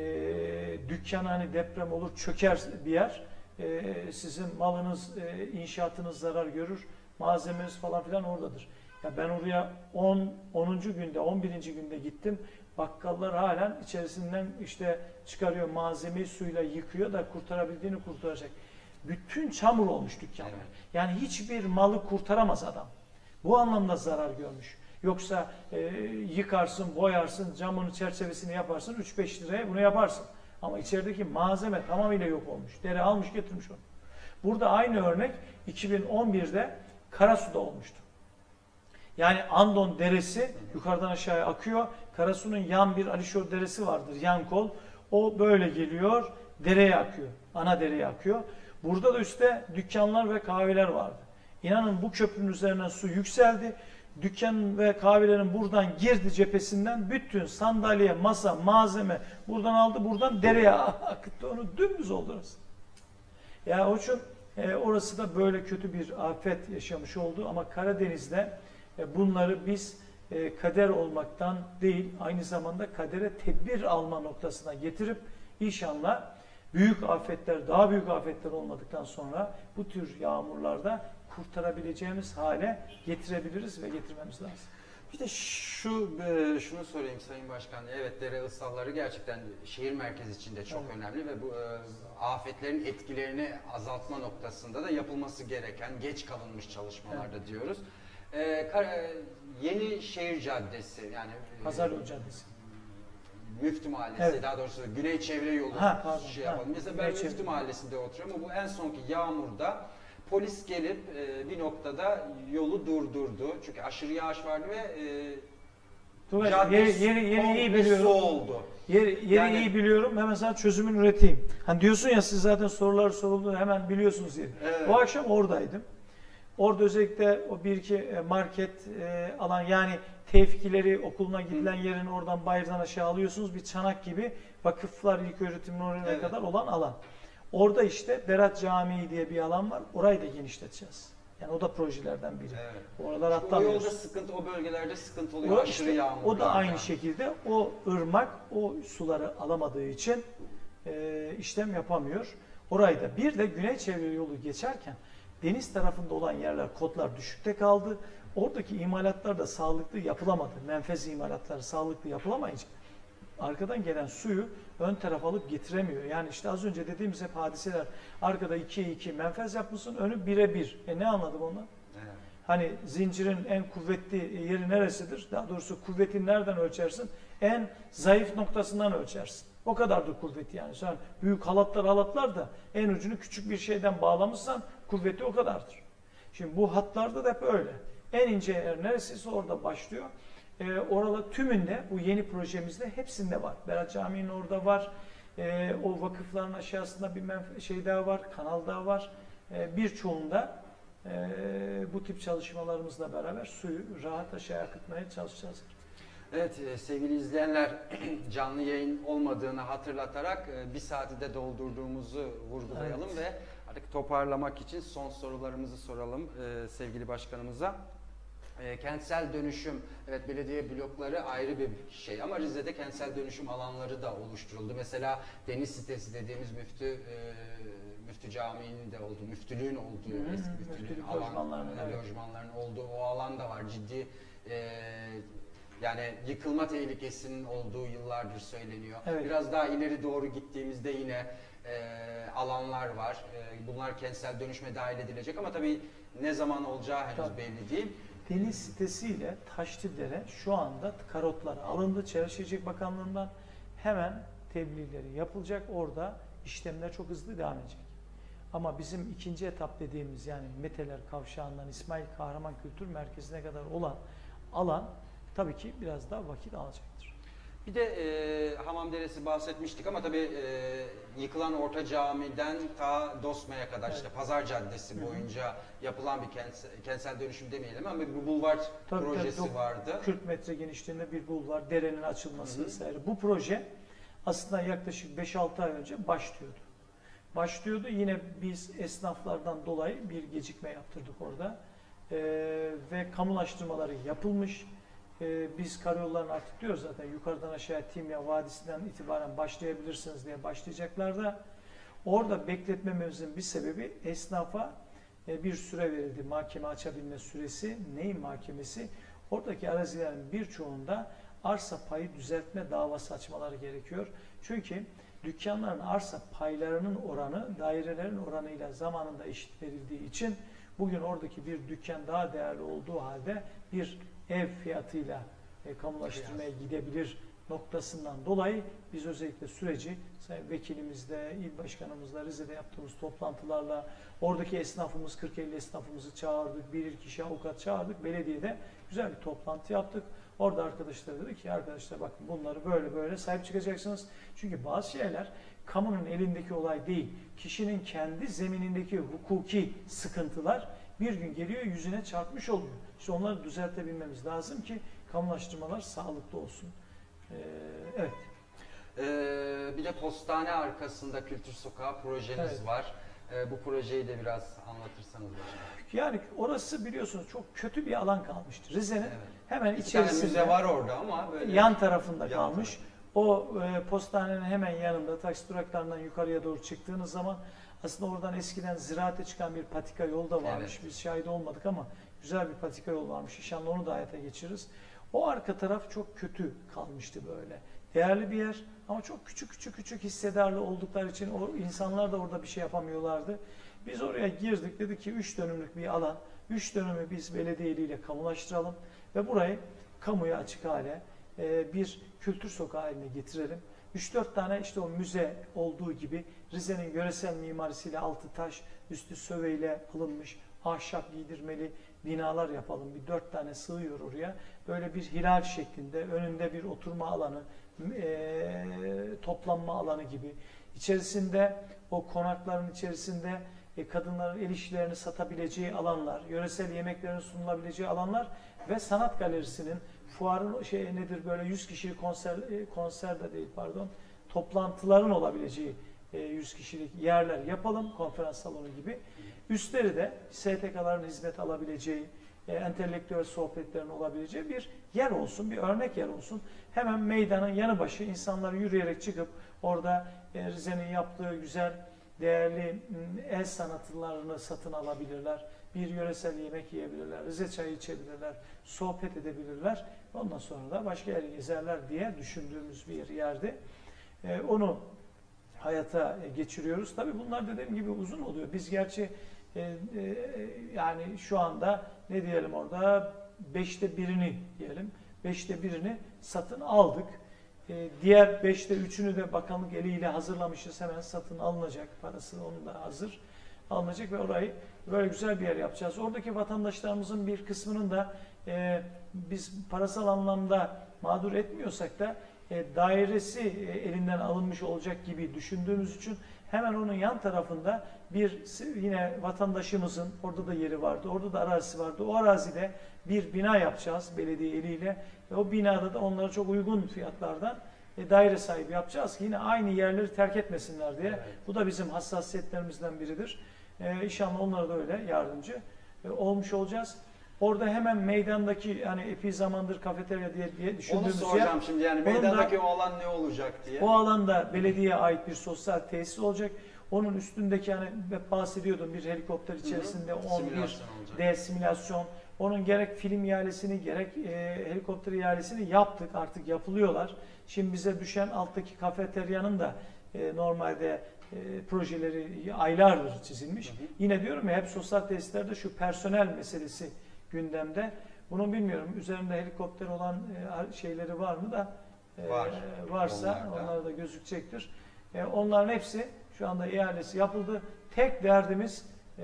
dükkan, hani deprem olur çöker bir yer. Sizin malınız, inşaatınız zarar görür. Malzemeniz falan filan oradadır. Ya ben oraya 10. günde, 11. günde gittim. Bakkallar halen içerisinden işte çıkarıyor malzemeyi, suyla yıkıyor da kurtarabildiğini kurtaracak. Bütün çamur olmuş dükkanlar. Evet. Yani hiçbir malı kurtaramaz adam. Bu anlamda zarar görmüş. Yoksa yıkarsın, boyarsın, camını, çerçevesini yaparsın, 3-5 liraya bunu yaparsın. Ama içerideki malzeme tamamıyla yok olmuş. Dere almış getirmiş onu. Burada aynı örnek 2011'de Karasu'da olmuştu. Yani Andon Deresi yukarıdan aşağıya akıyor. Karasu'nun yan bir Alişor Deresi vardır, yan kol. O böyle geliyor, dereye akıyor. Ana dereye akıyor. Burada da üstte dükkanlar ve kahveler vardı. İnanın bu köprünün üzerinden su yükseldi. Dükkan ve kahvelerin buradan girdi cephesinden, bütün sandalye, masa, malzeme buradan aldı, buradan dereye akıttı. Onu dümdüz oldu orası. Yani o için orası da böyle kötü bir afet yaşamış oldu. Ama Karadeniz'de bunları biz kader olmaktan değil, aynı zamanda kadere tedbir alma noktasına getirip inşallah büyük afetler, daha büyük afetler olmadıktan sonra bu tür yağmurlarda kurtarabileceğimiz hale getirebiliriz ve getirmemiz lazım. Bir de şunu sorayım Sayın Başkan. Evet, dere ıslahları gerçekten şehir merkezi için de çok önemli ve bu afetlerin etkilerini azaltma noktasında da yapılması gereken geç kalınmış çalışmalarda diyoruz. Yeni Şehir Caddesi, yani Pazar Yolu Caddesi. Müftü Mahallesi, Evet. daha doğrusu Güney Çevre Yolu Pardon, yapalım. Mesela ben Güney Müftü Çevre. Mahallesi'nde oturuyorum ama bu en sonki yağmurda polis gelip bir noktada yolu durdurdu. Çünkü aşırı yağış vardı ve Yeri iyi biliyorum. su oldu. Yeri Yani- iyi biliyorum. Hemen sana çözümünü üreteyim. Hani diyorsun ya, siz zaten sorular soruldu hemen biliyorsunuz diye. Evet. O akşam oradaydım. Orada özellikle o bir iki market alan, yani tevkileri, okuluna gidilen yerin oradan bayırdan aşağı alıyorsunuz. Bir çanak gibi vakıflar, ilköğretimin oraya Evet. kadar olan alan. Orada işte Berat Camii diye bir alan var. Orayı da genişleteceğiz. Yani o da projelerden biri. Evet. Oralar O atlamıyoruz. yolda sıkıntı, o bölgelerde sıkıntı oluyor. O, Aşırı işte, yağmur. o da aynı şekilde o ırmak o suları alamadığı için işlem yapamıyor. Orayı da bir de Güney Çevre Yolu geçerken deniz tarafında olan yerler, kodlar düşükte kaldı. Oradaki imalatlar da sağlıklı yapılamadı. Menfez imalatları sağlıklı yapılamayınca arkadan gelen suyu ön tarafa alıp getiremiyor. Yani işte az önce dediğimiz hep hadiseler. Arkada 2'ye 2 menfez yapmışsın, önü 1'e 1. Ne anladım ondan? Evet. Hani zincirin en kuvvetli yeri neresidir? Daha doğrusu kuvveti nereden ölçersin? En zayıf noktasından ölçersin. O kadardır kuvveti yani. Sen büyük halatlar da en ucunu küçük bir şeyden bağlamışsan kuvveti o kadardır. Şimdi bu hatlarda da hep öyle. En ince yer neresiyse orada başlıyor. Oralar tümünde bu yeni projemizde hepsinde var. Berat Camii'nin orada var. O vakıfların aşağısında bir şey daha var. Kanal daha var. Birçoğunda bu tip çalışmalarımızla beraber suyu rahat aşağı akıtmaya çalışacağız. Evet sevgili izleyenler, canlı yayın olmadığını hatırlatarak bir saati de doldurduğumuzu vurgulayalım ve artık toparlamak için son sorularımızı soralım sevgili başkanımıza. Kentsel dönüşüm, evet belediye blokları ayrı bir şey ama Rize'de kentsel dönüşüm alanları da oluşturuldu. Mesela deniz sitesi dediğimiz Müftü Camii'nin de olduğu, müftülüğün olduğu, eski müftülüğün lojmanların olduğu o alan da var. Ciddi yani yıkılma tehlikesinin olduğu yıllardır söyleniyor. Evet. Biraz daha ileri doğru gittiğimizde yine alanlar var. Bunlar kentsel dönüşme dahil edilecek ama tabii ne zaman olacağı henüz belli değil. Deniz sitesiyle Taşlıdere şu anda karotları alındı. Çevre Şehircilik Bakanlığı'ndan hemen tebliğleri yapılacak. Orada işlemler çok hızlı devam edecek. Ama bizim ikinci etap dediğimiz, yani Meteler Kavşağı'ndan İsmail Kahraman Kültür Merkezi'ne kadar olan alan tabii ki biraz daha vakit alacaktır. Bir de Hamamderesi bahsetmiştik ama tabii yıkılan Orta Cami'den ta Dostma'ya kadar işte Pazar Caddesi boyunca yapılan bir kentsel dönüşüm demeyelim ama bir bulvar projesi vardı. 40 metre genişliğinde bir bulvar, derenin açılması vesaire. Bu proje aslında yaklaşık 5-6 ay önce başlıyordu. Yine biz esnaflardan dolayı bir gecikme yaptırdık orada. Ve kamulaştırmaları yapılmış. Biz karayollarını artık diyoruz zaten, yukarıdan aşağı Timya Vadisi'nden itibaren başlayabilirsiniz diye başlayacaklar da orada bekletmemizin bir sebebi, esnafa bir süre verildi. Mahkeme açabilme süresi. Neyin mahkemesi? Oradaki arazilerin birçoğunda arsa payı düzeltme davası açmaları gerekiyor. Çünkü dükkanların arsa paylarının oranı dairelerin oranıyla zamanında eşit verildiği için bugün oradaki bir dükkan daha değerli olduğu halde bir ev fiyatıyla kamulaştırmaya gidebilir noktasından dolayı biz özellikle süreci Sayın Vekilimizle, İl Başkanımızla, Rize'de yaptığımız toplantılarla, oradaki esnafımız, 40-50 esnafımızı çağırdık, bilir kişi avukat çağırdık, belediyede güzel bir toplantı yaptık. Orada arkadaşlar dedi ki, arkadaşlar bakın bunları böyle böyle sahip çıkacaksınız. Çünkü bazı şeyler kamunun elindeki olay değil, kişinin kendi zeminindeki hukuki sıkıntılar bir gün geliyor yüzüne çarpmış oluyor. İşte onları düzeltebilmemiz lazım ki kamulaştırmalar sağlıklı olsun. Evet. Bir de postane arkasında Kültür Sokağı projeniz var. Bu projeyi de biraz anlatırsanız hocam. Yani orası biliyorsunuz çok kötü bir alan kalmıştı. Rize'nin hemen İki içerisinde. tane müze var orada ama böyle Yan tarafında kalmış. O postanenin hemen yanında taksi duraklarından yukarıya doğru çıktığınız zaman aslında oradan eskiden ziraate çıkan bir patika yol da varmış. Evet. Biz şahit olmadık ama güzel bir patika yol varmış. İnşallah onu da hayata geçiririz. O arka taraf çok kötü kalmıştı böyle. Değerli bir yer ama çok küçük hissedarlı oldukları için o insanlar da orada bir şey yapamıyorlardı. Biz oraya girdik, dedik ki 3 dönümlük bir alan, 3 dönümü biz belediye eliyle kamulaştıralım ve burayı kamuya açık hale, bir kültür sokağı haline getirelim. 3-4 tane işte o müze olduğu gibi Rize'nin yöresel mimarisiyle altı taş, üstü söveyle alınmış ahşap giydirmeli binalar yapalım. Bir 4 tane sığıyor oraya. Böyle bir hilal şeklinde, önünde bir oturma alanı, toplanma alanı gibi. İçerisinde o konakların içerisinde kadınların el işlerini satabileceği alanlar, yöresel yemeklerin sunulabileceği alanlar ve sanat galerisinin fuarın nedir böyle 100 kişilik konser de değil pardon, toplantıların olabileceği 100 kişilik yerler yapalım, konferans salonu gibi. Üstleri de STK'ların hizmet alabileceği, entelektüel sohbetlerin olabileceği bir yer olsun, bir örnek yer olsun. Hemen meydanın yanı başı insanlar yürüyerek çıkıp orada Rize'nin yaptığı güzel, değerli el sanatlarını satın alabilirler. Bir yöresel yemek yiyebilirler, Rize çayı içebilirler, sohbet edebilirler. Ondan sonra da başka yere gezerler diye düşündüğümüz bir yerde. Onu hayata geçiriyoruz. Tabii bunlar dediğim gibi uzun oluyor. Biz gerçi yani şu anda ne diyelim orada 5'te 1'ini diyelim. 5'te 1'ini satın aldık. Diğer 5'te 3'ünü de bakanlık eliyle hazırlamışız. Hemen satın alınacak. Parası onun da hazır. Alınacak ve orayı böyle güzel bir yer yapacağız. Oradaki vatandaşlarımızın bir kısmının da biz parasal anlamda mağdur etmiyorsak da dairesi elinden alınmış olacak gibi düşündüğümüz için hemen onun yan tarafında bir yine vatandaşımızın orada da yeri vardı, orada da arazisi vardı. O arazide bir bina yapacağız belediye eliyle ve o binada da onlara çok uygun fiyatlardan daire sahibi yapacağız ki yine aynı yerleri terk etmesinler diye. Evet. Bu da bizim hassasiyetlerimizden biridir. İnşallah onlara da öyle yardımcı olmuş olacağız. Orada hemen meydandaki yani epey zamandır kafeterya diye düşündüğümüz yer. Onu soracağım şimdi yani meydandaki o alan ne olacak diye. O alanda belediyeye ait bir sosyal tesis olacak. Onun üstündeki hani bahsediyordum bir helikopter içerisinde 11D simülasyon. Onun gerek film ihalesini gerek helikopter ihalesini yaptık, artık yapılıyorlar. Şimdi bize düşen alttaki kafeteryanın da normalde projeleri aylardır çizilmiş. Yine diyorum ya hep sosyal tesislerde şu personel meselesi gündemde. Bunu bilmiyorum. Üzerinde helikopter olan şeyleri var mı da varsa onlar da gözükecektir. Onların hepsi şu anda ihalesi yapıldı. Tek derdimiz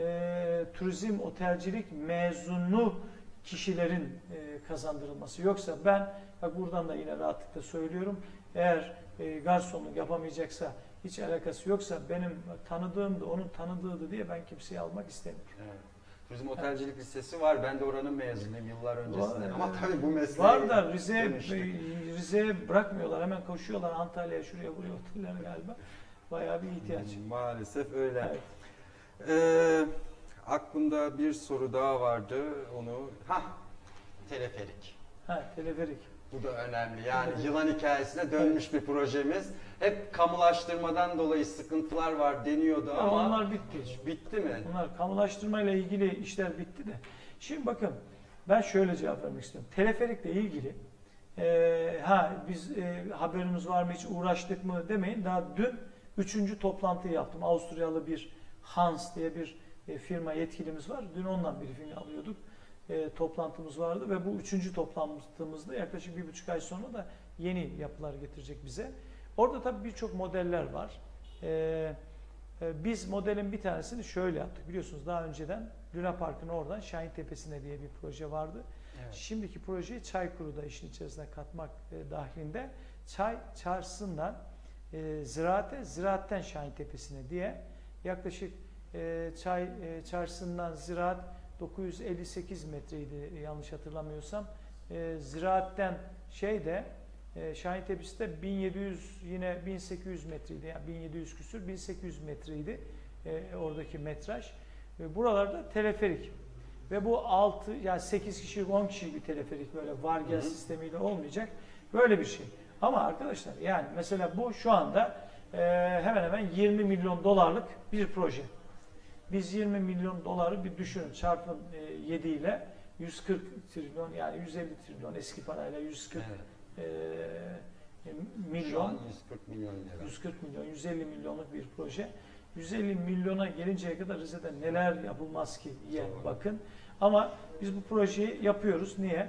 turizm, otelcilik mezunu kişilerin kazandırılması. Yoksa ben bak buradan da yine rahatlıkla söylüyorum. Eğer garsonluk yapamayacaksa, hiç alakası yoksa benim tanıdığım da onun tanıdığıydı diye ben kimseyi almak istemiyorum. Evet. Turizm otelcilik lisesi var. Ben de oranın mezunuyum yıllar öncesinden. Ama tabii bu mesleği var da Rize'ye bırakmıyorlar. Hemen koşuyorlar Antalya'ya, şuraya buraya otellerine galiba. Bayağı bir ihtiyaç. Maalesef öyle. Evet. Aklımda bir soru daha vardı. Onu teleferik. Teleferik. Bu da önemli. Yani yılan hikayesine dönmüş bir projemiz. Hep kamulaştırmadan dolayı sıkıntılar var deniyordu ama onlar bitti. Bitti mi? Bunlar kamulaştırmayla ilgili işler bitti de. Şimdi bakın ben şöyle cevap vermek istiyorum. Teleferikle ilgili biz haberimiz var mı, hiç uğraştık mı demeyin. Daha dün 3. toplantıyı yaptım. Avusturyalı bir Hans diye bir firma yetkilimiz var. Dün ondan briefing alıyorduk. Toplantımız vardı ve bu 3. toplantımızda yaklaşık 1,5 ay sonra da yeni yapılar getirecek bize. Orada tabii birçok modeller var. Biz modelin bir tanesini şöyle yaptık. Biliyorsunuz daha önceden Luna Park'ın oradan Şahin Tepesi'ne diye bir proje vardı. Evet. Şimdiki projeyi Çaykuru'da işin içerisine katmak dahilinde Çay Çarşısı'ndan ziraate, ziraatten Şahin Tepesi'ne diye yaklaşık Çay Çarşısı'ndan ziraat 958 metreydi yanlış hatırlamıyorsam. Ziraatten Şahin Tepesi de 1700 yine 1800 metreydi. Yani 1700 küsür 1800 metreydi oradaki metraj. Buralarda teleferik. Ve bu 6 yani 8 kişilik 10 kişilik bir teleferik böyle vargel sistemiyle olmayacak. Böyle bir şey. Ama arkadaşlar yani mesela bu şu anda hemen hemen 20 milyon dolarlık bir proje. Biz 20 milyon doları bir düşünün çarpın 7 ile 140 trilyon yani 150 trilyon eski parayla 140 milyon. Şu an 140 milyon lira. 140 milyon, 150 milyonluk bir proje. 150 milyona gelinceye kadar Rize'de neler yapılmaz ki diye bakın. Ama biz bu projeyi yapıyoruz. Niye?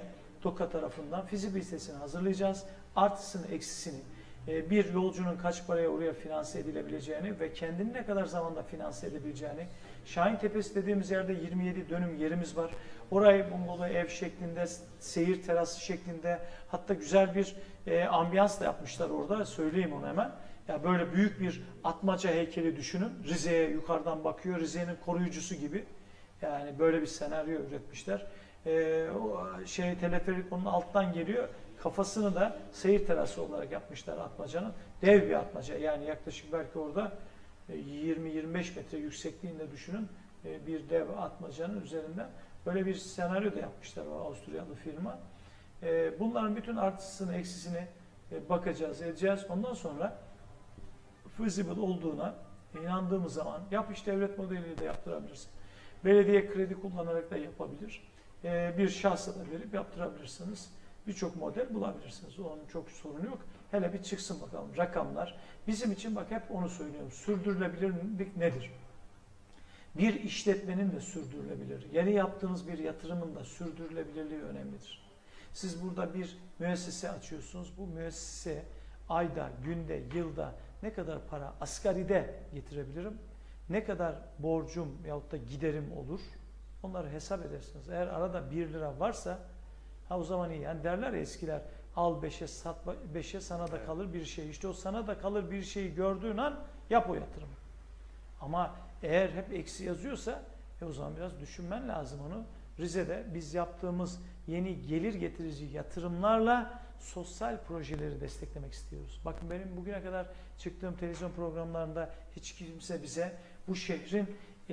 DOKA tarafından fizibilitesini hazırlayacağız. Artısını, eksisini, bir yolcunun kaç paraya oraya finanse edilebileceğini ve kendini ne kadar zamanda finanse edebileceğini. Şahin Tepesi dediğimiz yerde 27 dönüm yerimiz var. Orayı bungalov ev şeklinde, seyir terası şeklinde, hatta güzel bir ambiyans da yapmışlar orada. Söyleyeyim onu hemen. Ya böyle büyük bir atmaca heykeli düşünün. Rize'ye yukarıdan bakıyor. Rize'nin koruyucusu gibi. Yani böyle bir senaryo üretmişler. Teleferik onun alttan geliyor. Kafasını da seyir terası olarak yapmışlar atmacanın. Dev bir atmaca. Yani yaklaşık belki orada 20-25 metre yüksekliğinde düşünün. Bir dev atmacanın üzerinden. Böyle bir senaryo da yapmışlar o Avusturyalı firma. Bunların bütün artısını, eksisini bakacağız, edeceğiz. Ondan sonra feasible olduğuna inandığımız zaman yap iş devlet modeliyle de yaptırabilirsin. Belediye kredi kullanarak da yapabilir. Bir şahsa da verip yaptırabilirsiniz. Birçok model bulabilirsiniz. Onun çok sorunu yok. Hele bir çıksın bakalım rakamlar. Bizim için bak hep onu söylüyorum. Sürdürülebilirlik nedir? Bir işletmenin de sürdürülebilir. Yeni yaptığınız bir yatırımın da sürdürülebilirliği önemlidir. Siz burada bir müessese açıyorsunuz. Bu müessese ayda, günde, yılda ne kadar para asgaride getirebilirim? Ne kadar borcum yahut da giderim olur? Onları hesap edersiniz. Eğer arada 1 lira varsa o zaman iyi. Yani derler ya eskiler, al 5'e sat 5'e sana da kalır bir şey. İşte o sana da kalır bir şeyi gördüğün an yap o yatırımı. Ama eğer hep eksi yazıyorsa o zaman biraz düşünmen lazım onu. Rize'de biz yaptığımız yeni gelir getirici yatırımlarla sosyal projeleri desteklemek istiyoruz. Bakın benim bugüne kadar çıktığım televizyon programlarında hiç kimse bize bu şehrin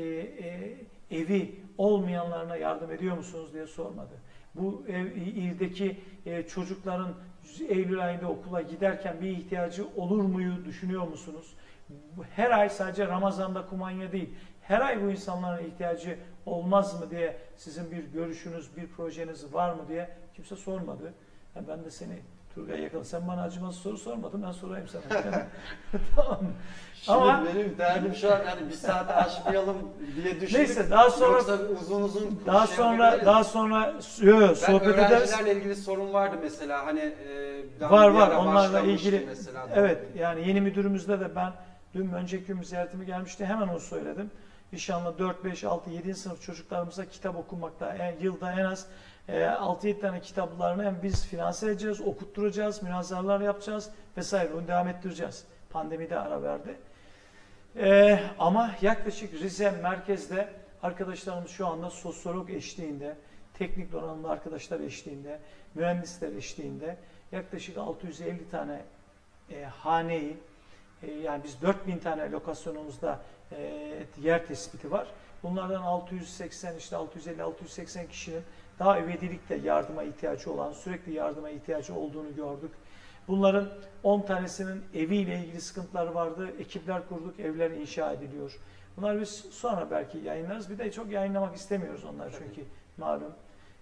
evi olmayanlarına yardım ediyor musunuz diye sormadı. Bu ildeki çocukların Eylül ayında okula giderken bir ihtiyacı olur muyu düşünüyor musunuz? Her ay sadece Ramazan'da kumanya değil, her ay bu insanların ihtiyacı olmaz mı diye sizin bir görüşünüz, bir projeniz var mı diye kimse sormadı. Yani ben de seni Turgay yakaladım. Sen bana acımasız soru sormadın, ben sorayım sana. Tamam. Şimdi ama benim derdim şu an yani bir saate aşmayalım diye düşündüm. Neyse daha sonra yoksa uzun daha sonra sohbet ederiz. Öğrencilerle ilgili sorun vardı mesela hani var onlarla ilgili mesela. Evet yani yeni müdürümüzde de ben dün önceki gün ziyaretime gelmişti, hemen onu söyledim. İnşallah 4, 5, 6, 7. sınıf çocuklarımıza kitap okumakta yılda en az 6-7 tane kitaplarını hem biz finanse edeceğiz, okutturacağız, münazaralar yapacağız vesaire. Bunu devam ettireceğiz. Pandemide ara verdi. Ama yaklaşık Rize merkezde arkadaşlarımız şu anda sosyolog eşliğinde, teknik donanımlı arkadaşlar eşliğinde, mühendisler eşliğinde yaklaşık 650 tane haneyi, yani biz 4000 tane lokasyonumuzda yer tespiti var. Bunlardan 680 işte 650-680 kişinin daha ivedilikle yardıma ihtiyacı olan, sürekli yardıma ihtiyacı olduğunu gördük. Bunların 10 tanesinin eviyle ilgili sıkıntıları vardı. Ekipler kurduk, evler inşa ediliyor. Bunlar biz sonra belki yayınlarız. Bir de çok yayınlamak istemiyoruz onlar çünkü malum.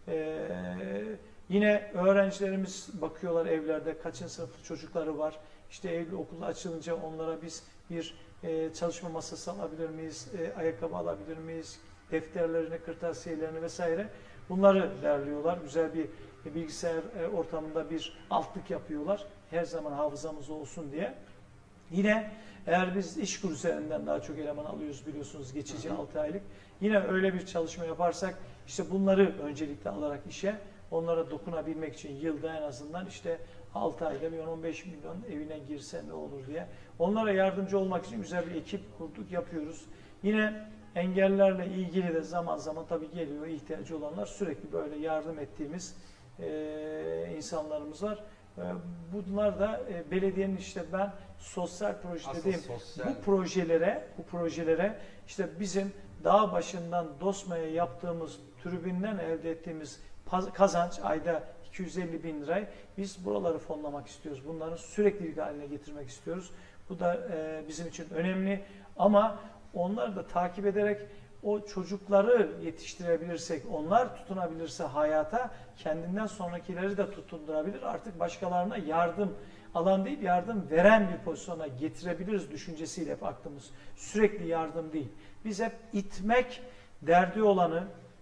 Yine öğrencilerimiz bakıyorlar evlerde kaçıncı sınıflı çocukları var. İşte Eylül okulu açılınca onlara biz bir çalışma masası alabilir miyiz, ayakkabı alabilir miyiz, defterlerini, kırtasiyelerini vesaire. Bunları derliyorlar. Güzel bir bilgisayar ortamında bir altlık yapıyorlar. Her zaman hafızamız olsun diye. Yine eğer biz İşkur üzerinden daha çok eleman alıyoruz biliyorsunuz geçici 6 aylık. Yine öyle bir çalışma yaparsak işte bunları öncelikle alarak işe onlara dokunabilmek için yılda en azından işte 6 ayda bir 10-15 milyon evine girse ne olur diye. Onlara yardımcı olmak için güzel bir ekip kurduk, yapıyoruz. Yine engellerle ilgili de zaman zaman tabii geliyor ihtiyacı olanlar, sürekli böyle yardım ettiğimiz insanlarımız var. Bunlar da belediyenin işte ben sosyal proje dediğim bu projelere işte bizim dağ başından Dosma'ya yaptığımız tribünden elde ettiğimiz kazanç ayda 250 bin lirayı biz buraları fonlamak istiyoruz. Bunları süreklilik haline getirmek istiyoruz. Bu da bizim için önemli ama onları da takip ederek o çocukları yetiştirebilirsek, onlar tutunabilirse hayata, kendinden sonrakileri de tutundurabilir. Artık başkalarına yardım alan değil, yardım veren bir pozisyona getirebiliriz düşüncesiyle hep aklımız. Sürekli yardım değil. Biz hep itmek derdi olanı,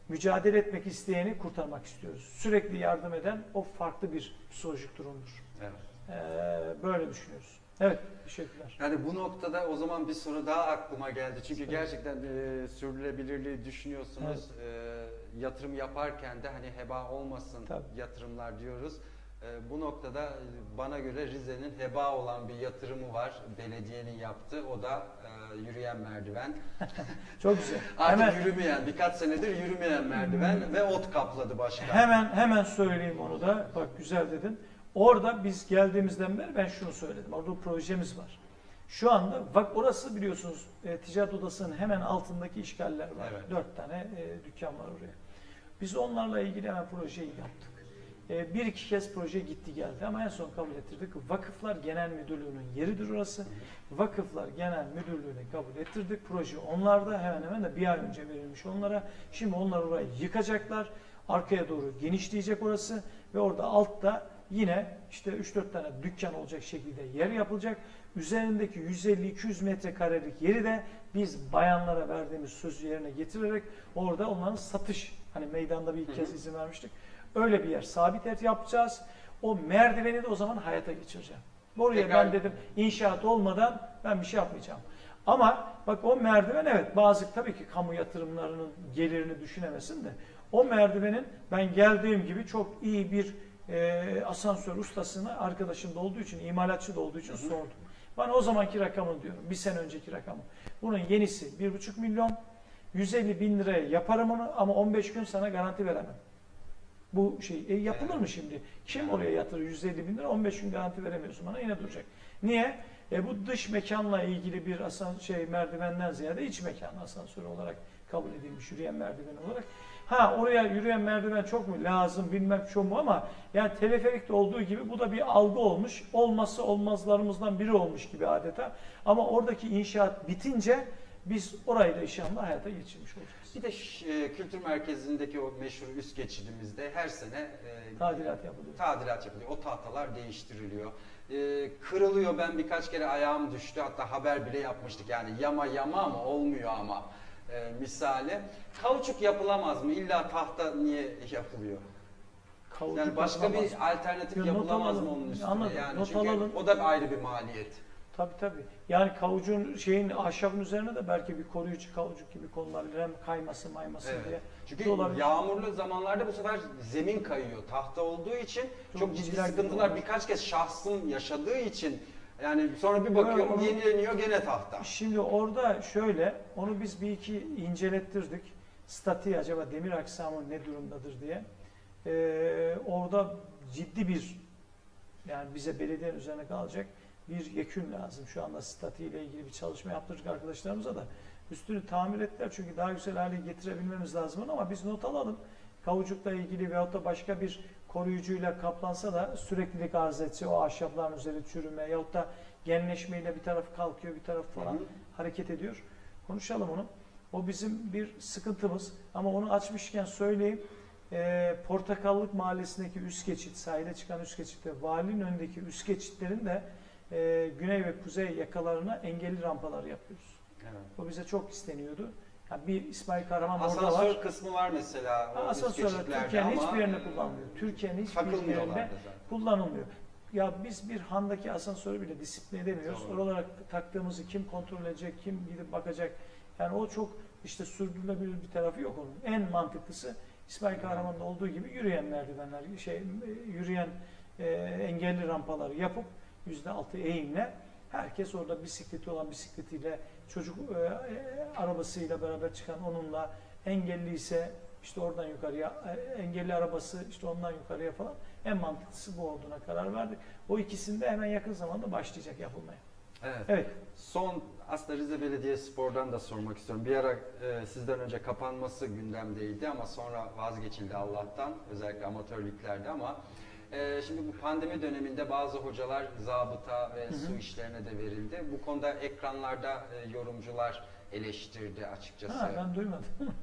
mücadele etmek isteyeni kurtarmak istiyoruz. Sürekli yardım eden o farklı bir psikolojik durumdur. Evet. Böyle düşünüyoruz. Evet, teşekkürler. Yani bu noktada o zaman bir soru daha aklıma geldi. Çünkü gerçekten sürdürülebilirliği düşünüyorsunuz. Yatırım yaparken de hani heba olmasın Tabii. yatırımlar diyoruz. Bu noktada bana göre Rize'nin heba olan bir yatırımı var. Belediyenin yaptığı. O da yürüyen merdiven. Çok güzel. Artık yürümeyen, birkaç senedir yürümeyen merdiven ve ot kapladı başkan. Hemen söyleyeyim onu da. Bak güzel dedin. Orada biz geldiğimizden beri ben şunu söyledim. Orada bir projemiz var. Şu anda bak orası biliyorsunuz ticaret odasının hemen altındaki işgaller var. Evet. 4 tane dükkan var oraya. Biz onlarla ilgili hemen projeyi yaptık. Bir iki kez proje gitti geldi ama en son kabul ettirdik. Vakıflar Genel Müdürlüğü'nün yeridir orası. Vakıflar Genel Müdürlüğü'ne kabul ettirdik. Proje onlarda hemen de bir ay önce verilmiş onlara. Şimdi onlar orayı yıkacaklar. Arkaya doğru genişleyecek orası ve orada altta yine işte 3-4 tane dükkan olacak şekilde yer yapılacak. Üzerindeki 150-200 metrekarelik yeri de biz bayanlara verdiğimiz sözü yerine getirerek orada onların satış, hani meydanda bir kez izin vermiştik. Öyle bir yer sabit yer yapacağız. O merdiveni de o zaman hayata geçireceğim. Oraya ben dedim inşaat olmadan ben bir şey yapmayacağım. Ama bak o merdiven evet bazı tabii ki kamu yatırımlarının gelirini düşünemesin de o merdivenin ben geldiğim gibi çok iyi bir asansör ustasını arkadaşım da olduğu için, imalatçı da olduğu için sordum. Bana o zamanki rakamı diyorum, bir sene önceki rakamı. Bunun yenisi 1,5 milyon, 150 bin liraya yaparım onu ama 15 gün sana garanti veremem. Bu şey yapılır mı şimdi? Kim oraya yatırır 150 bin lira, 15 gün garanti veremiyorsun bana, yine duracak. Niye? Bu dış mekanla ilgili bir merdivenden ziyade iç mekan asansörü olarak kabul edilmiş, yürüyen merdiven olarak. Oraya yürüyen merdiven çok mu lazım bilmem çok mu ama yani teleferikte olduğu gibi bu da bir algı olmuş. Olmazsa olmazlarımızdan biri olmuş gibi adeta. Ama oradaki inşaat bitince biz orayı da inşallah hayata geçirmiş olacağız. Bir de kültür merkezindeki o meşhur üst geçidimizde her sene tadilat yapılıyor. Tadilat yapılıyor. O tahtalar değiştiriliyor. Kırılıyor. Ben birkaç kere ayağım düştü. Hatta haber bile yapmıştık. Yani yama ama olmuyor ama. Misali. Kauçuk yapılamaz mı? İlla tahta niye yapılıyor? Kauçuk yani başka bir alternatif yapılamaz mı onun üstüne? Anladım. Yani not çünkü alalım. o da ayrı bir maliyet. Tabii. Yani kaucuğun ahşabın üzerine de belki bir koruyucu kaucuk gibi konulabilir. Hem kaymasın diye. Çünkü yağmurlu zamanlarda bu sefer zemin kayıyor. Tahta olduğu için çok ciddi sıkıntılar birkaç kez şahsım yaşadığı için yani sonra bir bakıyorum yenileniyor gene tahta. Şimdi orada şöyle, onu biz bir iki incelettirdik. Statiği acaba demir aksamı ne durumdadır diye. Orada ciddi bir, yani bize belediyenin üzerine kalacak bir yekün lazım. Şu anda statiğiyle ilgili bir çalışma yaptırdık arkadaşlarımıza da. Üstünü tamir ettiler çünkü daha güzel hale getirebilmemiz lazım ama biz not alalım. Kauçukla ilgili veyahut da başka bir koruyucuyla kaplansa da süreklilik arz etse o ahşapların üzeri çürüme yahut da genleşmeyle bir taraf kalkıyor bir taraf falan hareket ediyor. Konuşalım onu. O bizim bir sıkıntımız ama onu açmışken söyleyeyim. Portakallık Mahallesi'ndeki üst geçit, sahile çıkan üst geçitte, valinin önündeki üst geçitlerin de güney ve kuzey yakalarına engelli rampalar yapıyoruz. Evet. O bize çok isteniyordu. Yani bir İsmail Kahraman orada var. Asansör kısmı var mesela. Asansörler Türkiye'nin hiçbir yerinde kullanılmıyor. Türkiye'nin hiçbir yerinde kullanılmıyor. Ya biz bir handaki asansörü bile disiplin edemiyoruz. Oralara taktığımızı kim kontrol edecek, kim gidip bakacak. Yani o çok işte sürdürülebilir bir tarafı yok onun. En mantıklısı İsmail Kahraman'da olduğu gibi yürüyen merdivenler, yürüyen engelli rampaları yapıp %6 eğimle herkes orada bisikleti olan bisikletiyle, çocuk arabasıyla beraber çıkan onunla, engelli ise işte oradan yukarıya, engelli arabası işte ondan yukarıya falan, en mantıklısı bu olduğuna karar verdik. O ikisinde hemen yakın zamanda başlayacak yapılmaya. Evet. Son aslında Rize Belediyespor'dan da sormak istiyorum. Bir ara sizden önce kapanması gündemdeydi ama sonra vazgeçildi Allah'tan, özellikle amatör liglerde ama şimdi bu pandemi döneminde bazı hocalar zabıta ve su işlerine de verildi. Bu konuda ekranlarda yorumcular eleştirdi açıkçası. Ben duymadım.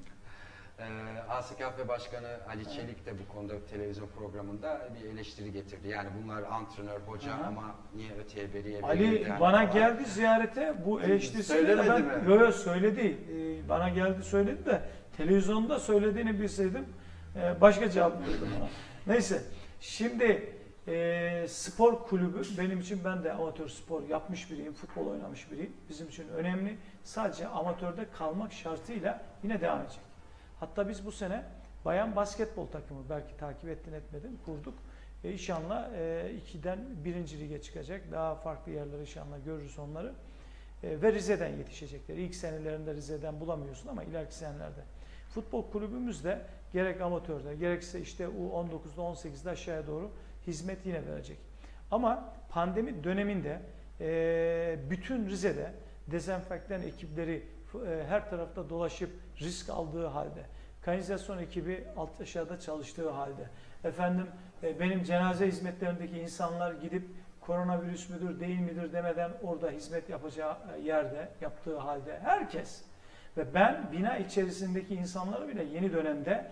ASKF Başkanı Ali Çelik de bu konuda televizyon programında bir eleştiri getirdi. Yani bunlar antrenör, hoca ama niye öteye beriye verildi? Ali yani bana geldi ziyarete bu eleştirisiyle de ben söyledi. Bana geldi söyledi de Televizyonda söylediğini bilseydim başka cevap verirdim ona. Neyse. Şimdi spor kulübü benim için, ben de amatör spor yapmış biriyim, futbol oynamış biriyim. Bizim için önemli. Sadece amatörde kalmak şartıyla yine devam edecek. Hatta biz bu sene bayan basketbol takımı, belki takip ettin etmedin, kurduk. İnşallah 2'den 1. lige çıkacak. Daha farklı yerlere inşallah görürüz onları. Ve Rize'den yetişecekler. İlk senelerinde Rize'den bulamıyorsun ama ileriki senelerde. Futbol kulübümüz de gerek amatörde gerekse işte U19'da 18'de aşağıya doğru hizmet yine verecek. Ama pandemi döneminde bütün Rize'de dezenfektan ekipleri her tarafta dolaşıp risk aldığı halde, kanalizasyon ekibi alt aşağıda çalıştığı halde, benim cenaze hizmetlerindeki insanlar gidip koronavirüs müdür değil midir demeden orada hizmet yapacağı yerde yaptığı halde herkes ve ben bina içerisindeki insanları bile yeni dönemde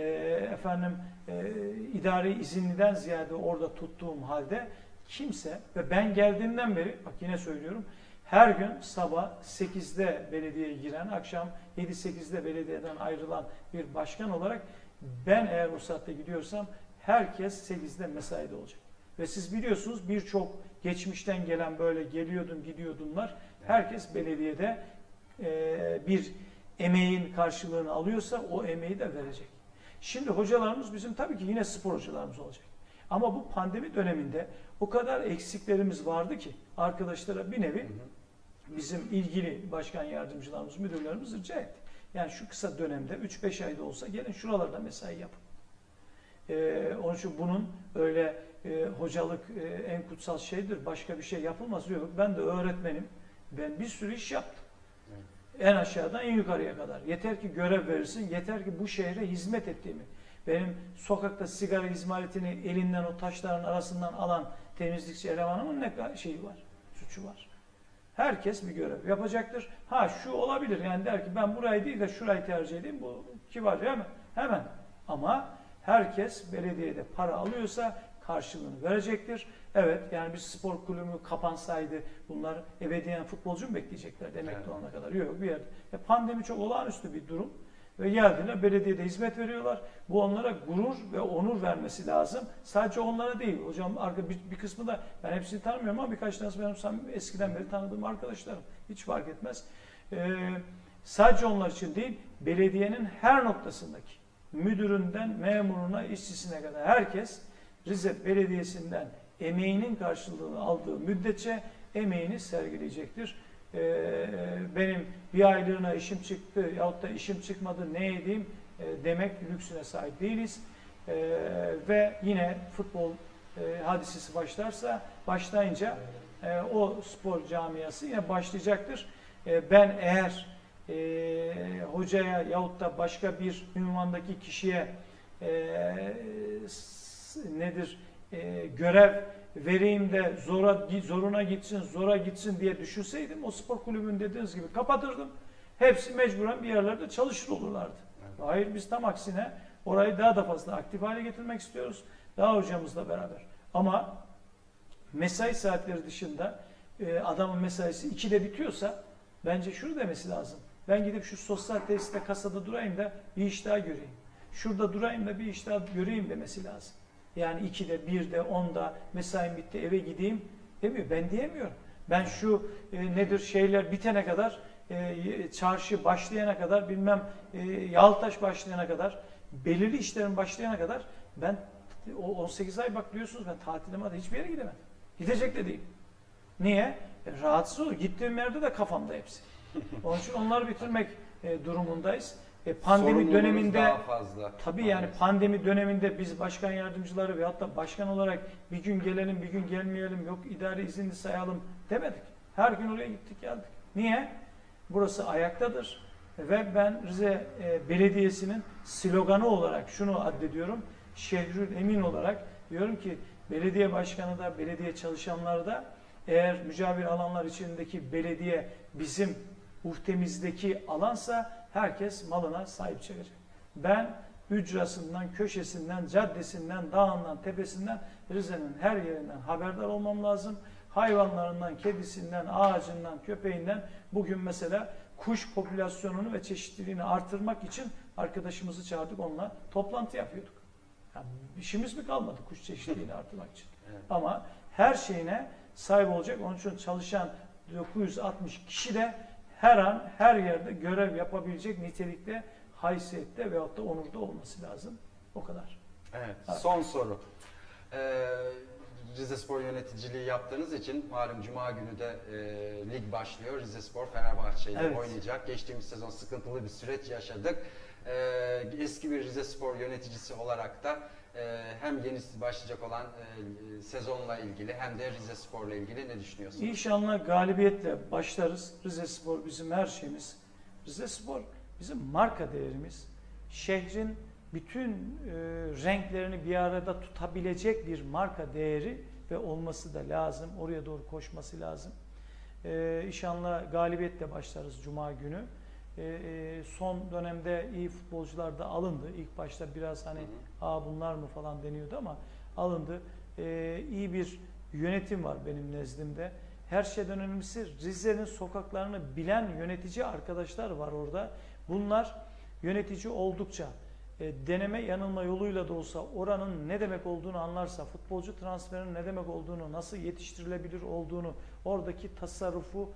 idari izinliden ziyade orada tuttuğum halde kimse ve ben geldiğimden beri, bak yine söylüyorum, her gün sabah 8'de belediyeye giren, akşam 7-8'de belediyeden ayrılan bir başkan olarak ben eğer o saatte gidiyorsam herkes 8'de mesaide olacak. Ve siz biliyorsunuz birçok geçmişten gelen böyle geliyordum gidiyordumlar. Herkes belediyede bir emeğin karşılığını alıyorsa o emeği de verecek. Şimdi hocalarımız bizim tabii ki yine spor hocalarımız olacak. Ama bu pandemi döneminde o kadar eksiklerimiz vardı ki arkadaşlara bir nevi bizim ilgili başkan yardımcılarımız, müdürlerimiz rica etti. Yani şu kısa dönemde 3-5 ayda olsa gelin şuralarda mesai yapın. Onun için bunun öyle hocalık en kutsal şeydir, başka bir şey yapılmaz yok. Ben de öğretmenim. Ben bir sürü iş yaptım. En aşağıdan en yukarıya kadar. Yeter ki görev verirsin, yeter ki bu şehre hizmet ettiğimi. Benim sokakta sigara izmaritini elinden o taşların arasından alan temizlikçi elemanımın ne şeyi var, suçu var. Herkes bir görev yapacaktır. Ha şu olabilir yani der ki ben burayı değil de şurayı tercih edeyim. Bu ki var değil mi? Hemen. Ama herkes belediyede para alıyorsa karşılığını verecektir. Evet yani bir spor kulübü kapansaydı bunlar ebediyen futbolcu mu bekleyecekler emekli olana kadar? Yok bir yerde. Pandemi çok olağanüstü bir durum. Ve geldiler belediyede hizmet veriyorlar. Bu onlara gurur ve onur vermesi lazım. Sadece onlara değil. Hocam bir kısmı da ben hepsini tanımıyorum ama birkaç tanesi benim eskiden beri tanıdığım arkadaşlarım. Hiç fark etmez. Sadece onlar için değil, belediyenin her noktasındaki müdüründen memuruna, işçisine kadar herkes Rize Belediyesi'nden emeğinin karşılığını aldığı müddetçe emeğini sergileyecektir. Benim bir aylığına işim çıktı yahut da işim çıkmadı ne edeyim demek lüksüne sahip değiliz. Ve yine futbol hadisesi başlayınca o spor camiası yine başlayacaktır. Ben eğer hocaya yahut da başka bir ünvandaki kişiye görev vereyim de zoruna gitsin, zora gitsin diye düşünseydim o spor kulübünü dediğiniz gibi kapatırdım. Hepsi mecburen bir yerlerde çalışır olurlardı. Evet. Hayır biz tam aksine orayı daha da fazla aktif hale getirmek istiyoruz. Daha hocamızla beraber. Ama mesai saatleri dışında adamın mesaisi 2'de bitiyorsa bence şunu demesi lazım. Ben gidip şu sosyal tesiste kasada durayım da bir iş daha göreyim. Şurada durayım da bir iş daha göreyim demesi lazım. Yani 2'de, 1'de, 10'da mesaim bitti eve gideyim demiyor. Ben diyemiyorum. Ben şu şeyler bitene kadar, çarşı başlayana kadar, Yaltaş başlayana kadar, belirli işlerin başlayana kadar ben o 18 ay bak biliyorsunuz ben tatilime de hiçbir yere gidemedim. Gidecek de değil. Niye? Rahatsız olur. Gittiğim yerde de kafamda hepsi. Onun için onları bitirmek durumundayız. Pandemi döneminde daha fazla. Tabii yani pandemi döneminde biz başkan yardımcıları ve hatta başkan olarak bir gün gelelim, bir gün gelmeyelim, yok idari izinli sayalım demedik. Her gün oraya gittik geldik. Niye? Burası ayaktadır ve ben Rize Belediyesi'nin sloganı olarak şunu addediyorum. Şehrül Emin olarak diyorum ki belediye başkanı da, belediye çalışanları da eğer mücavir alanlar içindeki belediye bizim uhdemizdeki alansa herkes malına sahip çıkacak. Ben ücrasından, köşesinden, caddesinden, dağından, tepesinden, Rize'nin her yerinden haberdar olmam lazım. Hayvanlarından, kedisinden, ağacından, köpeğinden bugün mesela kuş popülasyonunu ve çeşitliliğini artırmak için arkadaşımızı çağırdık, onunla toplantı yapıyorduk. Yani işimiz mi kalmadı kuş çeşitliliğini artırmak için? Evet. Ama her şeyine sahip olacak. Onun için çalışan 960 kişi de her an, her yerde görev yapabilecek nitelikte, haysiyette veyahut da onurda olması lazım. O kadar. Evet. Evet. Son soru. Rizespor yöneticiliği yaptığınız için malum Cuma günü de lig başlıyor. Rizespor Fenerbahçe ile Evet. oynayacak. Geçtiğimiz sezon sıkıntılı bir süreç yaşadık. Eski bir Rizespor yöneticisi olarak da hem yeni başlayacak olan sezonla ilgili hem de Rizespor'la ilgili ne düşünüyorsunuz? İnşallah galibiyetle başlarız. Rizespor bizim her şeyimiz. Rizespor bizim marka değerimiz. Şehrin bütün renklerini bir arada tutabilecek bir marka değeri ve olması da lazım. Oraya doğru koşması lazım. İnşallah galibiyetle başlarız Cuma günü. Son dönemde iyi futbolcular da alındı. İlk başta biraz hani bunlar mı falan deniyordu ama alındı. İyi bir yönetim var benim nezdimde. Her şeyden önemlisi Rize'nin sokaklarını bilen yönetici arkadaşlar var orada. Bunlar yönetici oldukça deneme yanılma yoluyla da olsa oranın ne demek olduğunu anlarsa, futbolcu transferinin ne demek olduğunu, nasıl yetiştirilebilir olduğunu, oradaki tasarrufu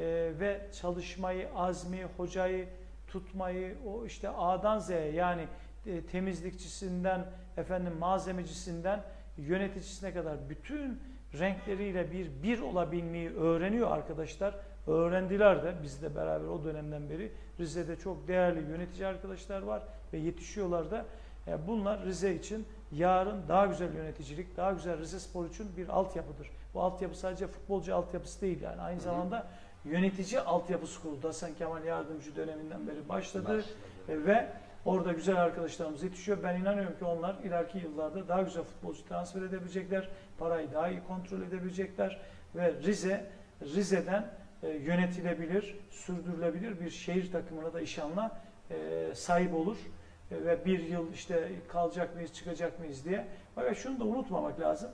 ve çalışmayı, azmi, hocayı tutmayı, o işte A'dan Z'ye yani temizlikçisinden, malzemecisinden yöneticisine kadar bütün renkleriyle bir olabilmeyi öğreniyor arkadaşlar. Öğrendiler de bizle beraber o dönemden beri. Rize'de çok değerli yönetici arkadaşlar var ve yetişiyorlar da. Bunlar Rize için yarın daha güzel yöneticilik, daha güzel Rizespor için bir altyapıdır. Bu altyapı sadece futbolcu altyapısı değil yani aynı zamanda yönetici altyapısı kuruldu. Hasan Kemal Yardımcı döneminden beri başladı. Ve orada güzel arkadaşlarımız yetişiyor. Ben inanıyorum ki onlar ileriki yıllarda daha güzel futbolcu transfer edebilecekler, parayı daha iyi kontrol edebilecekler ve Rize'den yönetilebilir, sürdürülebilir bir şehir takımına da inşallah sahip olur. Ve bir yıl işte kalacak mıyız, çıkacak mıyız diye. Fakat şunu da unutmamak lazım.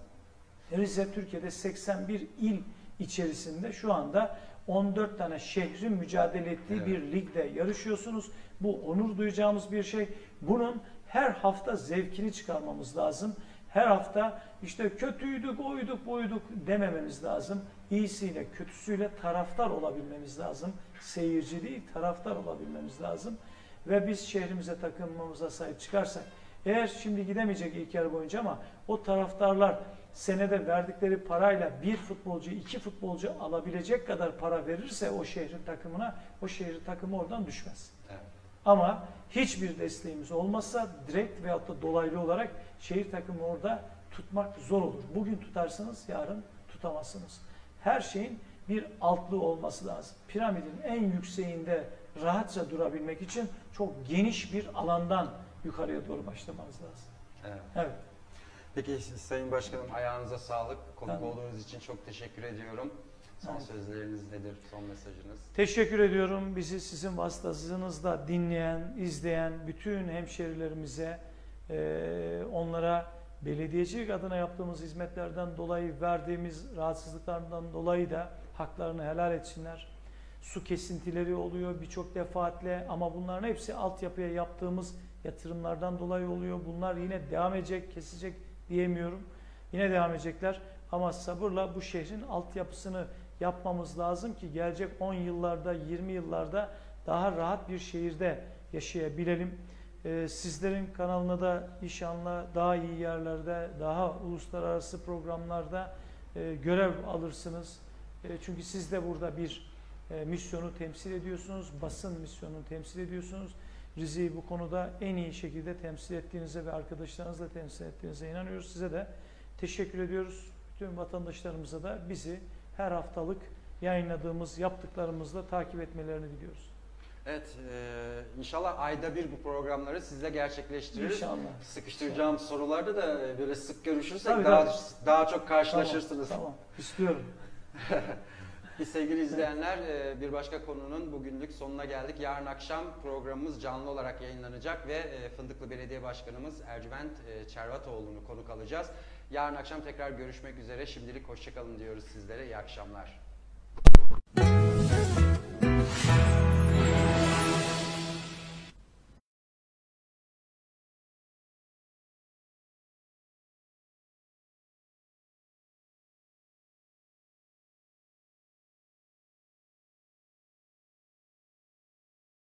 Rize Türkiye'de 81 il içerisinde şu anda 14 tane şehrin mücadele ettiği bir ligde yarışıyorsunuz. Bu onur duyacağımız bir şey. Bunun her hafta zevkini çıkarmamız lazım. Her hafta işte kötüydük, oyduk, buyduk demememiz lazım. İyisiyle, kötüsüyle taraftar olabilmemiz lazım. Seyirci değil, taraftar olabilmemiz lazım. Ve biz şehrimize, takımımıza sahip çıkarsak, eğer şimdi gidemeyecek ilk yarı boyunca ama o taraftarlar senede verdikleri parayla bir futbolcu, iki futbolcu alabilecek kadar para verirse o şehrin takımına, o şehrin takımı oradan düşmez. Evet. Ama hiçbir desteğimiz olmazsa direkt veyahut da dolaylı olarak şehir takımı orada tutmak zor olur. Bugün tutarsınız, yarın tutamazsınız. Her şeyin bir altlığı olması lazım. Piramidin en yükseğinde rahatça durabilmek için çok geniş bir alandan yukarıya doğru başlamanız lazım. Evet. Evet. Peki Sayın Başkanım, ayağınıza sağlık. Konuk Tamam. olduğunuz için çok teşekkür ediyorum. Son Evet. sözleriniz nedir? Son mesajınız? Teşekkür ediyorum. Bizi sizin vasıtasınızla dinleyen, izleyen bütün hemşerilerimize, onlara belediyecilik adına yaptığımız hizmetlerden dolayı, verdiğimiz rahatsızlıklardan dolayı da haklarını helal etsinler. Su kesintileri oluyor birçok defaatle ama bunların hepsi altyapıya yaptığımız yatırımlardan dolayı oluyor. Bunlar yine devam edecek, kesecek diyemiyorum. Yine devam edecekler ama sabırla bu şehrin altyapısını yapmamız lazım ki gelecek 10 yıllarda, 20 yıllarda daha rahat bir şehirde yaşayabilelim. Sizlerin kanalına da inşallah daha iyi yerlerde, daha uluslararası programlarda görev alırsınız. Çünkü siz de burada bir misyonu temsil ediyorsunuz, basın misyonunu temsil ediyorsunuz. Rize'yi bu konuda en iyi şekilde temsil ettiğinize ve arkadaşlarınızla temsil ettiğinize inanıyoruz. Size de teşekkür ediyoruz. Bütün vatandaşlarımıza da bizi her haftalık yayınladığımız yaptıklarımızla takip etmelerini diliyoruz. Evet, inşallah ayda bir bu programları sizle gerçekleştiririz. İnşallah. Sıkıştıracağım sorularda da böyle sık görüşürsek Tabii, daha çok karşılaşırsınız. Tamam, istiyorum. Sevgili izleyenler, bir başka konunun bugünlük sonuna geldik. Yarın akşam programımız canlı olarak yayınlanacak ve Fındıklı Belediye Başkanımız Ercüment Çervatoğlu'nu konuk alacağız. Yarın akşam tekrar görüşmek üzere. Şimdilik hoşça kalın diyoruz sizlere. İyi akşamlar.